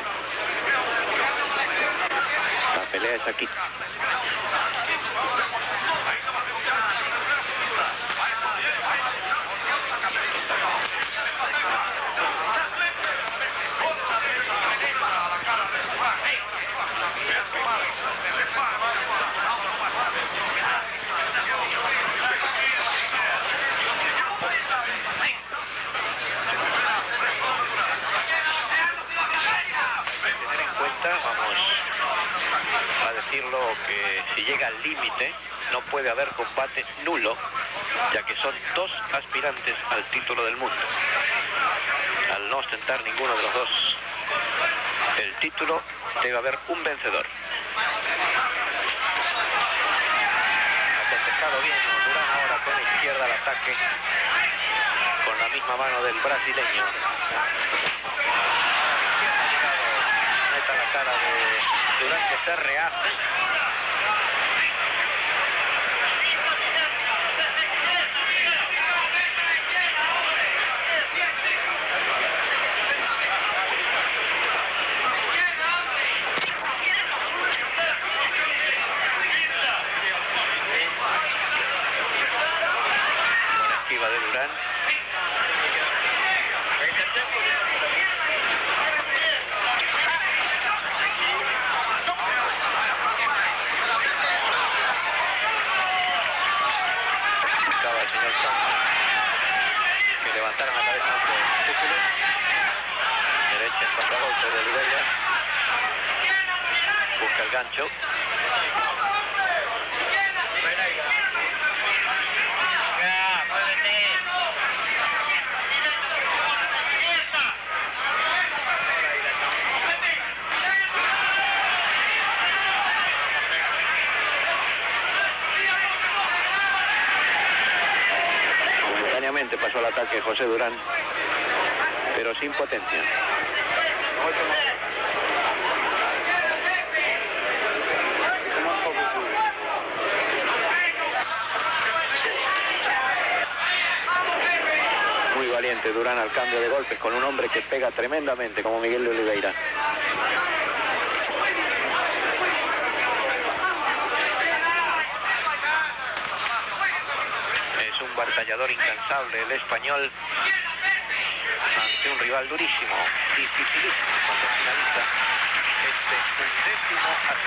La pelea es aquí. Hey! lo que si llega al límite no puede haber combate nulo, ya que son dos aspirantes al título del mundo. Al no ostentar ninguno de los dos el título, debe haber un vencedor. Ha contestado bien Durán ahora con la izquierda al ataque, con la misma mano del brasileño. Ha llegado neta la cara de Durán, que se rehace. De Durán. Buscaba el señor Thompson que levantaran la cabeza ambos cúpulos. Derecha en contragolpe de Oliveira. Busca el gancho. Pasó al ataque José Durán, pero sin potencia. Muy valiente Durán al cambio de golpes con un hombre que pega tremendamente como Miguel de Oliveira. Batallador incansable el español ante un rival durísimo, dificilísimo cuando finaliza este undécimo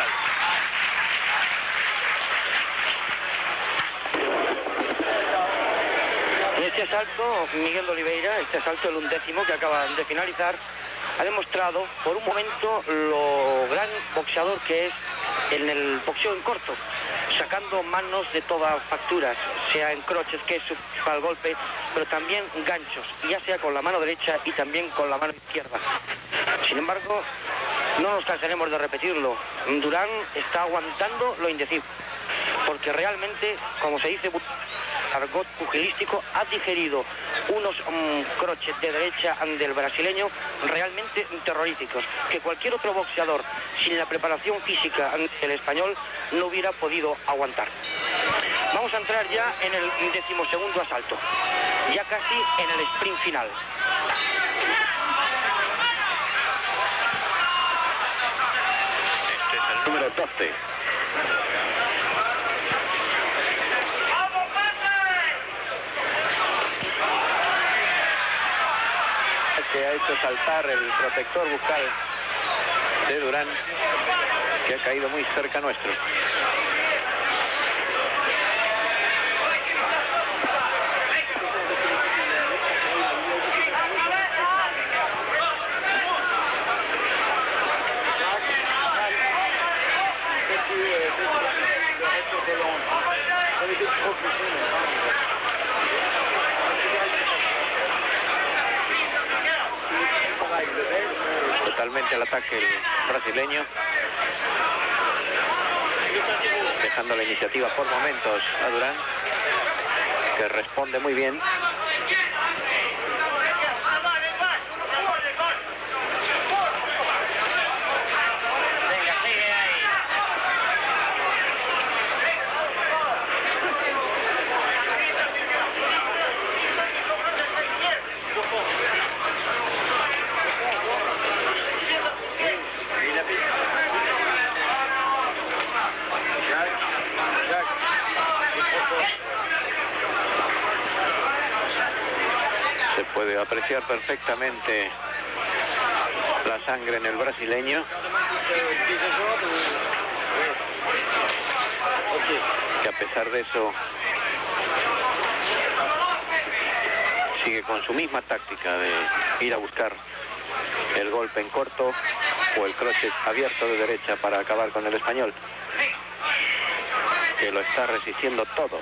asalto. En este asalto, Miguel de Oliveira, este asalto, el undécimo que acaba de finalizar, ha demostrado por un momento lo gran boxeador que es en el boxeo en corto, sacando manos de todas facturas, sea en croches, que es su principal golpe, pero también ganchos, ya sea con la mano derecha y también con la mano izquierda. Sin embargo, no nos cansaremos de repetirlo, Durán está aguantando lo indecible, porque realmente, como se dice, argot pugilístico, ha digerido unos um, croches de derecha del brasileño realmente terroríficos, que cualquier otro boxeador sin la preparación física del español no hubiera podido aguantar. Vamos a entrar ya en el decimosegundo asalto, ya casi en el sprint final. Este es el número doce. Que ha hecho saltar el protector bucal de Durán, que ha caído muy cerca nuestro. Totalmente al ataque el brasileño, dejando la iniciativa por momentos a Durán, que responde muy bien. Puede apreciar perfectamente la sangre en el brasileño, que a pesar de eso sigue con su misma táctica de ir a buscar el golpe en corto o el crochet abierto de derecha para acabar con el español. que lo está resistiendo todo.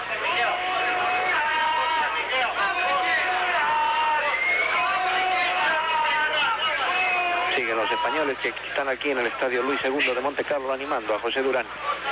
Siguen los españoles que están aquí en el estadio Luis segundo de Montecarlo animando a José Durán.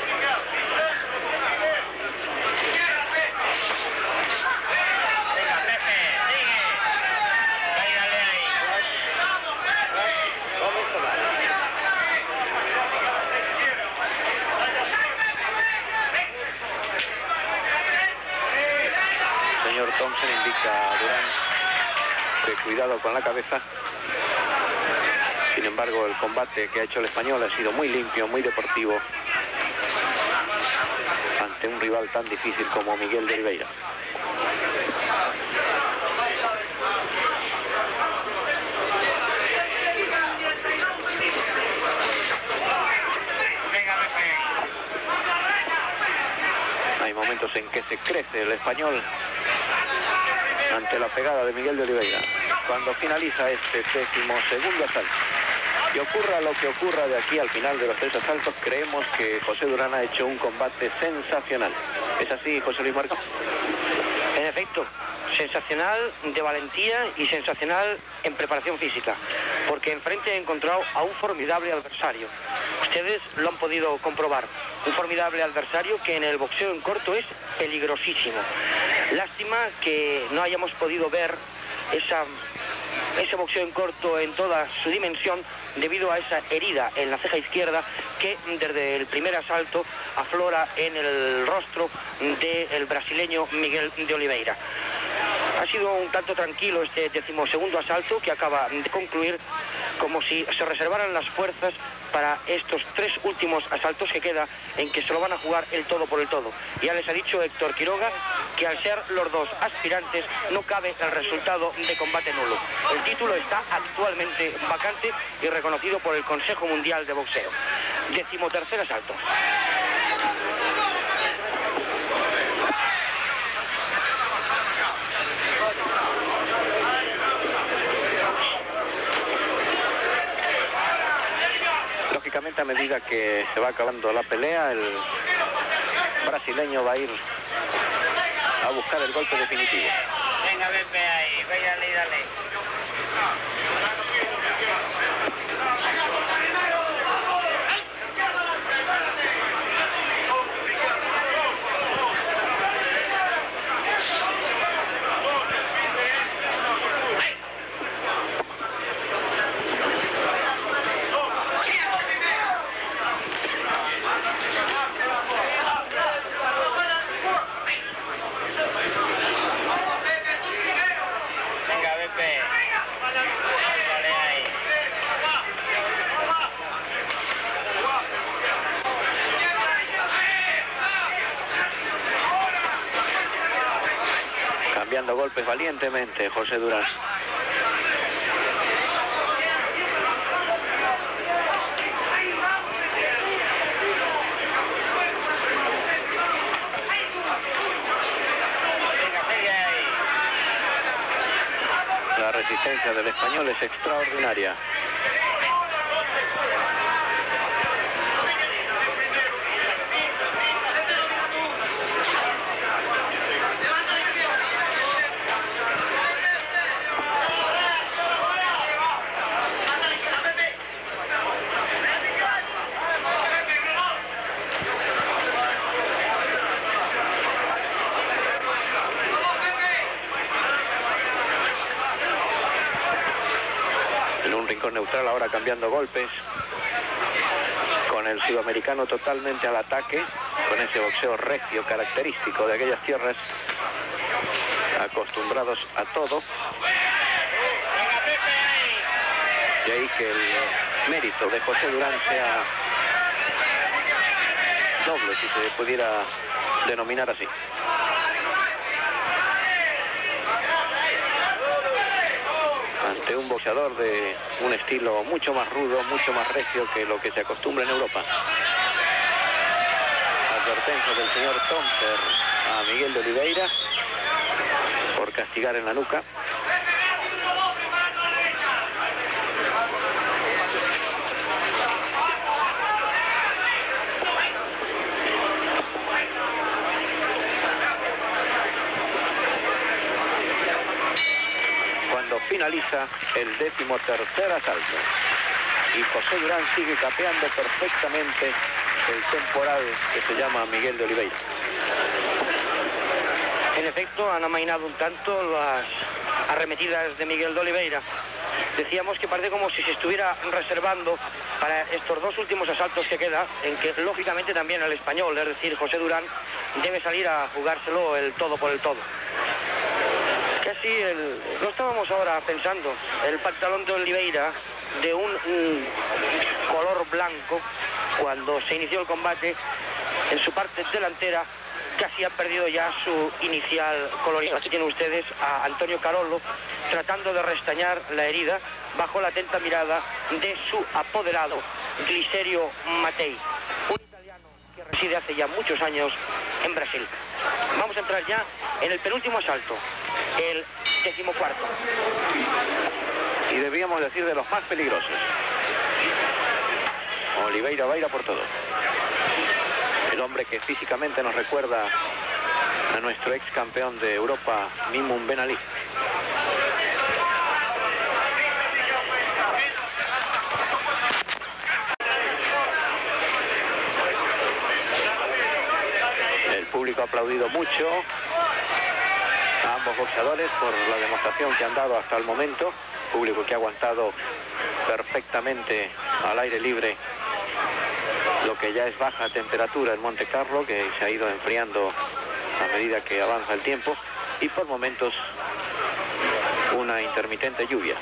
Señor Thompson indica a Durán de cuidado con la cabeza. Sin embargo, el combate que ha hecho el español ha sido muy limpio, muy deportivo, ante un rival tan difícil como Miguel de Oliveira. Hay momentos en que se crece el español ante la pegada de Miguel de Oliveira. Cuando finaliza este décimo segundo asalto, y ocurra lo que ocurra de aquí al final de los tres asaltos, creemos que José Durán ha hecho un combate sensacional. ¿Es así, José Luis Marcos? En efecto, sensacional de valentía y sensacional en preparación física, porque enfrente he encontrado a un formidable adversario. Ustedes lo han podido comprobar, un formidable adversario que en el boxeo en corto es peligrosísimo. Lástima que no hayamos podido ver esa, ese boxeo en corto en toda su dimensión, debido a esa herida en la ceja izquierda que desde el primer asalto aflora en el rostro del brasileño Miguel de Oliveira. Ha sido un tanto tranquilo este decimosegundo asalto, que acaba de concluir, como si se reservaran las fuerzas para estos tres últimos asaltos que queda, en que se lo van a jugar el todo por el todo. Ya les ha dicho Héctor Quiroga que al ser los dos aspirantes no cabe el resultado de combate nulo. El título está actualmente vacante y reconocido por el Consejo Mundial de Boxeo. Decimotercer asalto. Lógicamente, a medida que se va acabando la pelea, el brasileño va a ir a buscar el golpe definitivo. Venga, Pepe, ahí, véale y dale. Cambiando golpes valientemente José Durán. La resistencia del español es extraordinaria. Neutral ahora cambiando golpes, con el sudamericano totalmente al ataque, con ese boxeo recio característico de aquellas tierras, acostumbrados a todo. Y ahí que el mérito de José Durán sea doble, si se pudiera denominar así. Ante un boxeador de un estilo mucho más rudo, mucho más recio que lo que se acostumbra en Europa. Advertencia del señor Thompson a Miguel de Oliveira por castigar en la nuca. finaliza el décimo tercer asalto. Y José Durán sigue capeando perfectamente el temporal que se llama Miguel de Oliveira. En efecto, han amainado un tanto las arremetidas de Miguel de Oliveira. Decíamos que parece como si se estuviera reservando para estos dos últimos asaltos que queda, en que lógicamente también el español, es decir, José Durán, debe salir a jugárselo el todo por el todo. Casi el, lo estábamos ahora pensando, el pantalón de Oliveira de un mm, color blanco, cuando se inició el combate, en su parte delantera casi ha perdido ya su inicial colorido. Aquí tienen ustedes a Antonio Carollo tratando de restañar la herida bajo la atenta mirada de su apoderado Gliserio Mattei, un italiano que reside hace ya muchos años en Brasil. Vamos a entrar ya en el penúltimo asalto, el decimocuarto. Y debíamos decir de los más peligrosos. Oliveira va a ir a por todo. El hombre que físicamente nos recuerda a nuestro ex campeón de Europa, Mimoun Ben Ali. El público ha aplaudido mucho a ambos boxeadores por la demostración que han dado hasta el momento. Público que ha aguantado perfectamente al aire libre lo que ya es baja temperatura en Monte Carlo, que se ha ido enfriando a medida que avanza el tiempo, y por momentos una intermitente lluvia.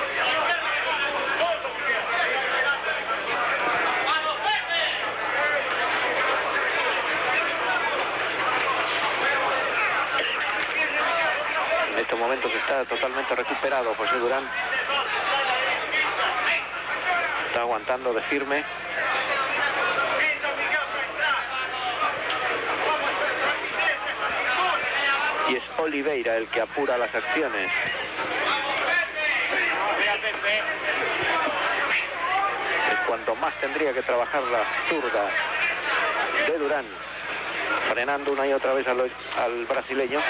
En estos momentos está totalmente recuperado José Durán. Está aguantando de firme. Y es Oliveira el que apura las acciones. Es cuanto más tendría que trabajar la zurda de Durán, frenando una y otra vez al, al brasileño.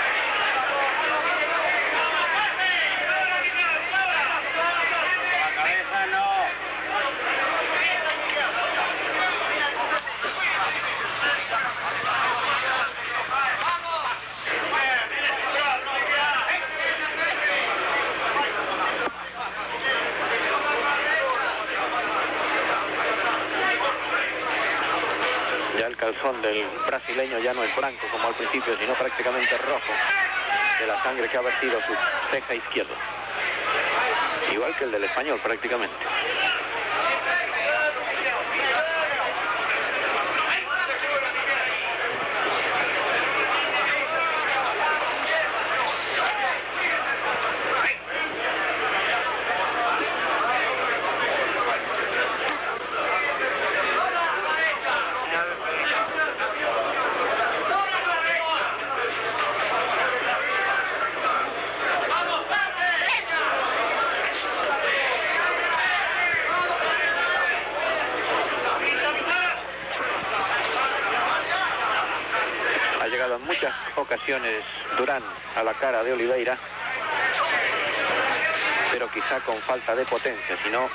El calzón del brasileño ya no es blanco como al principio, sino prácticamente rojo, de la sangre que ha vertido su ceja izquierda, igual que el del español prácticamente. En muchas ocasiones Durán a la cara de Oliveira, pero quizá con falta de potencia, si no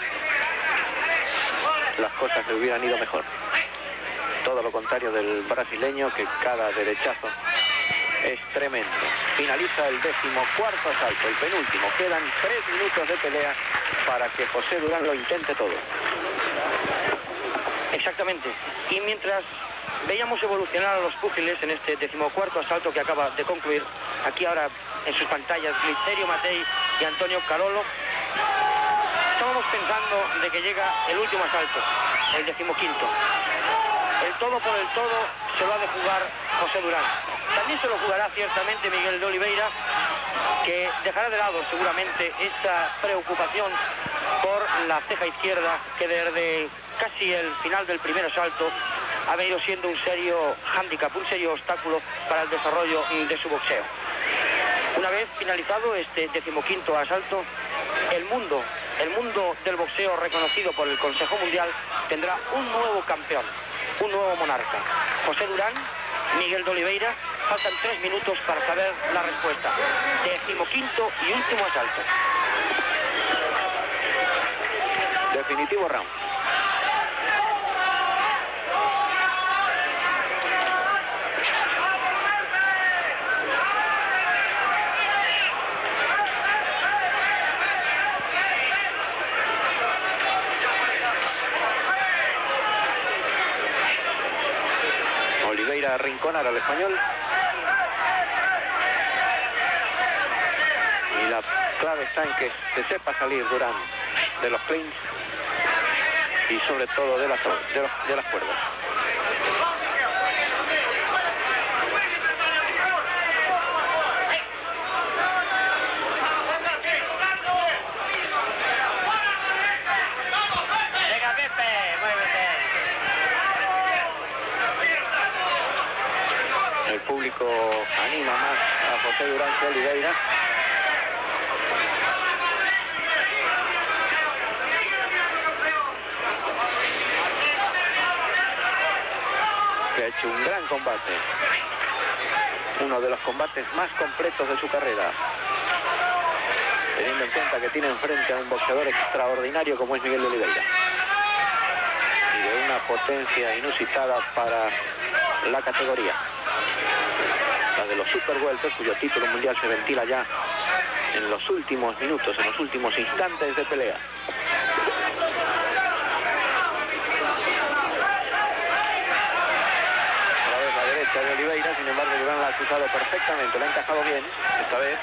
las cosas se hubieran ido mejor. Todo lo contrario del brasileño, que cada derechazo es tremendo. Finaliza el decimocuarto asalto, el penúltimo. Quedan tres minutos de pelea para que José Durán lo intente todo. Exactamente. Y mientras veíamos evolucionar a los púgiles en este decimocuarto asalto que acaba de concluir, aquí ahora en sus pantallas Gliserio Mattei y Antonio Carollo, estábamos pensando de que llega el último asalto, el decimoquinto. El todo por el todo se lo ha de jugar José Durán. También se lo jugará ciertamente Miguel de Oliveira, que dejará de lado seguramente esa preocupación por la ceja izquierda que desde casi el final del primer asalto ha venido siendo un serio hándicap, un serio obstáculo para el desarrollo de su boxeo. Una vez finalizado este decimoquinto asalto, el mundo, el mundo del boxeo reconocido por el Consejo Mundial tendrá un nuevo campeón, un nuevo monarca. José Durán, Miguel de Oliveira. Faltan tres minutos para saber la respuesta. Decimoquinto y último asalto. definitivo round. Oliveira arrinconar al español. Y la clave está en que se sepa salir Durán de los clinch y sobre todo de las, de, los, de las cuerdas. El público anima más a José Durán que Oliveira. Que ha hecho un gran combate. Uno de los combates más completos de su carrera. Teniendo en cuenta que tiene enfrente a un boxeador extraordinario como es Miguel de Oliveira. Y de una potencia inusitada para la categoría. La de los Super Welter, cuyo título mundial se ventila ya en los últimos minutos, en los últimos instantes de pelea. Otra vez la derecha de Oliveira, sin embargo Durán la ha cruzado perfectamente, la ha encajado bien esta vez.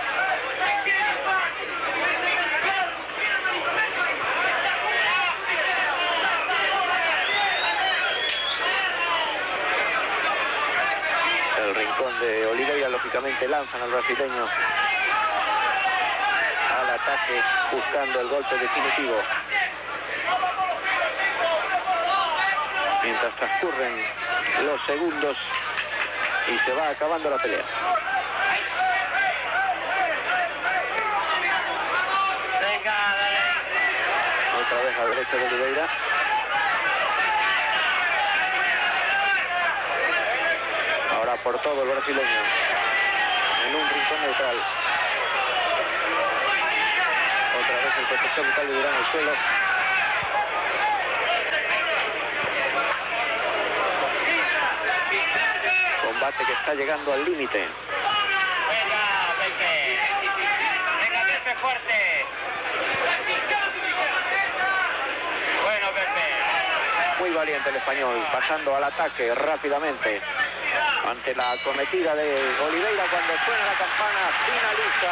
El rincón de Oliveira, lógicamente, lanzan al brasileño al ataque buscando el golpe definitivo. Mientras transcurren los segundos y se va acabando la pelea. Otra vez a la derecha de Oliveira. Ahora por todo el brasileño, en un rincón neutral. Otra vez el protector vital de Durán al suelo. Combate que está llegando al límite. Venga, Pepe. Venga, Pepe, fuerte. Bueno, Pepe. Muy valiente el español, pasando al ataque rápidamente. Ante la acometida de Oliveira, cuando suena la campana, finaliza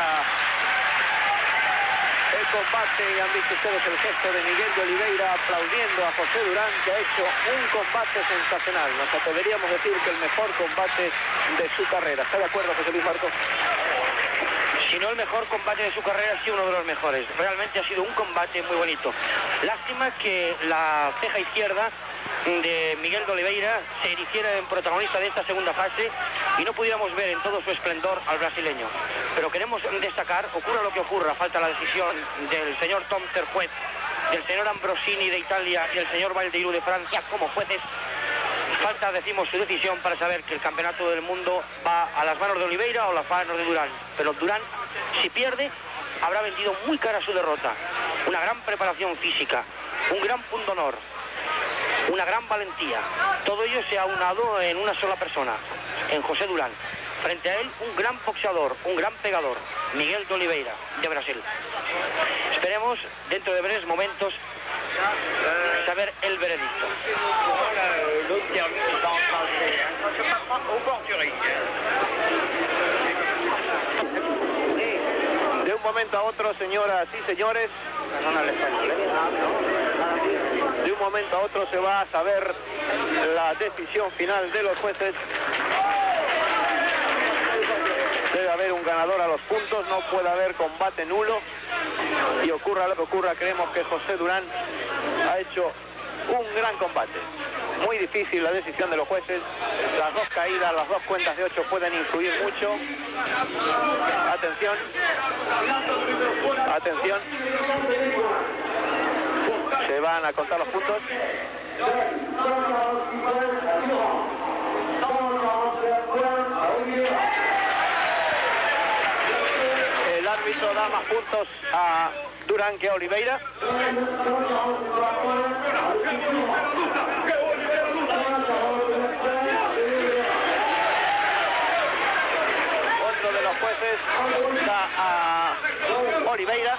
el combate. Y han visto ustedes el gesto de Miguel de Oliveira aplaudiendo a José Durán, que ha hecho un combate sensacional. Nos atreveríamos a decir que el mejor combate de su carrera. ¿Está de acuerdo, José Luis Marcos? Si no el mejor combate de su carrera, ha sido uno de los mejores. Realmente ha sido un combate muy bonito. Lástima que la ceja izquierda de Miguel de Oliveira se erigiera en protagonista de esta segunda fase y no pudiéramos ver en todo su esplendor al brasileño. Pero queremos destacar, ocurra lo que ocurra, falta la decisión del señor Tom Terjuez, del señor Ambrosini de Italia y el señor Valdeirú de Francia como jueces. Falta, decimos, su decisión para saber que el campeonato del mundo va a las manos de Oliveira o a las manos de Durán. Pero Durán, si pierde, habrá vendido muy cara su derrota. Una gran preparación física, un gran punto honor, una gran valentía. Todo ello se ha unado en una sola persona, en José Durán. Frente a él, un gran boxeador, un gran pegador, Miguel de Oliveira, de Brasil. Esperemos, dentro de breves momentos, saber el veredicto. De un momento a otro, señoras y señores, de un momento a otro se va a saber la decisión final de los jueces. Debe haber un ganador a los puntos, no puede haber combate nulo. Y ocurra lo que ocurra, creemos que José Durán ha hecho un gran combate. Muy difícil la decisión de los jueces. Las dos caídas, las dos cuentas de ocho pueden influir mucho. Atención. Atención. Se van a contar los puntos. El árbitro da da más puntos a Durán que a Oliveira. Otro de los jueces da a Oliveira.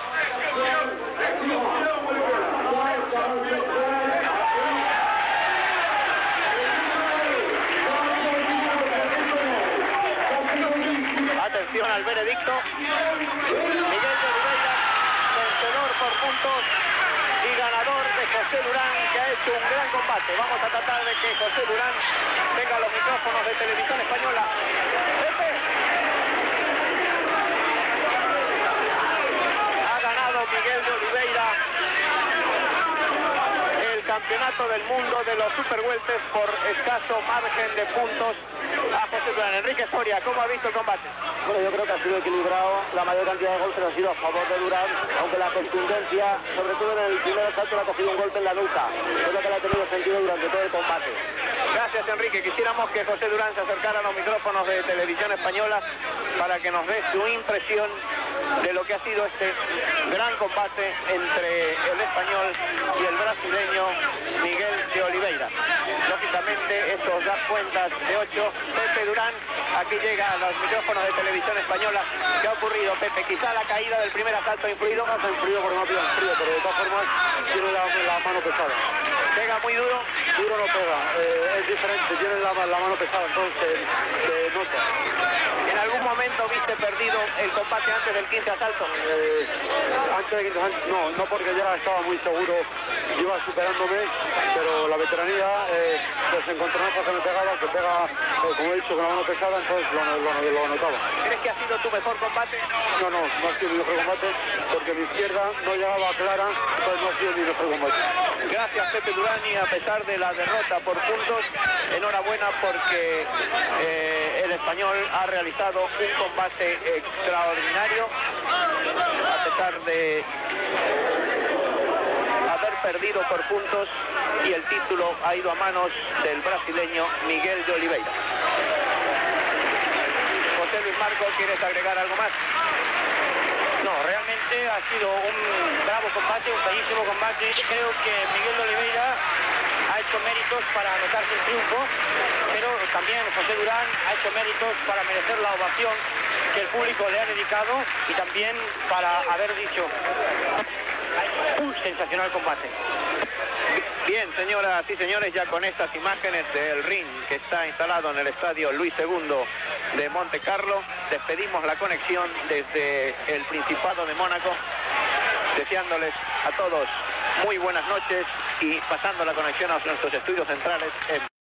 Atención al veredicto. Miguel de Oliveira, vencedor por puntos y ganador de José Durán, que ha hecho un gran combate. Vamos a tratar de que José Durán tenga los micrófonos de Televisión Española. ¡Pepe! Ha ganado Miguel de Oliveira el campeonato del mundo de los super welters por escaso margen de puntos a José Durán. Enrique Soria, ¿cómo ha visto el combate? Bueno, yo creo que ha sido equilibrado. La mayor cantidad de golpes ha sido a favor de Durán, aunque la contundencia, sobre todo en el primer asalto, le ha cogido un golpe en la nuca. Es lo que le ha tenido sentido durante todo el combate. Gracias, Enrique. Quisiéramos que José Durán se acercara a los micrófonos de Televisión Española para que nos dé su impresión de lo que ha sido este gran combate entre el español y el brasileño Miguel de Oliveira. Lógicamente, estos das cuentas de ocho. Pepe Durán, aquí llega a los micrófonos de Televisión Española. ¿Qué ha ocurrido, Pepe? Quizá la caída del primer asalto ha influido. Ha influido porque no ha pillado frío, pero de todas formas tiene la, la mano pesada. ¿Pega muy duro? Duro no pega, eh, es diferente, tiene la, la mano pesada, entonces se nota. ¿En algún momento viste perdido el combate antes del quince asalto? Eh, antes del quince asalto, no, no porque ya estaba muy seguro, iba superándome, pero la veteranía, eh, los encontronazos que me pegaba, que pega, eh, como he dicho, con la mano pesada, entonces lo, lo, lo, lo notaba. ¿Crees que ha sido tu mejor combate? No, no, no ha sido mi mejor combate, porque mi izquierda no llegaba clara, entonces no ha sido mi mejor combate. Gracias, Pepe Durán, y a pesar de la derrota por puntos, enhorabuena porque eh, el español ha realizado un combate extraordinario, a pesar de haber perdido por puntos, y el título ha ido a manos del brasileño Miguel de Oliveira. José Luis Marco, ¿quieres agregar algo más? No, realmente ha sido un bravo combate, un bellísimo combate. Creo que Miguel de Oliveira ha hecho méritos para anotarse el triunfo, pero también José Durán ha hecho méritos para merecer la ovación que el público le ha dedicado, y también para haber dicho un sensacional combate. Bien, señoras y señores, ya con estas imágenes del ring que está instalado en el estadio Luis segundo de Monte Carlo, despedimos la conexión desde el Principado de Mónaco, deseándoles a todos muy buenas noches y pasando la conexión a nuestros estudios centrales en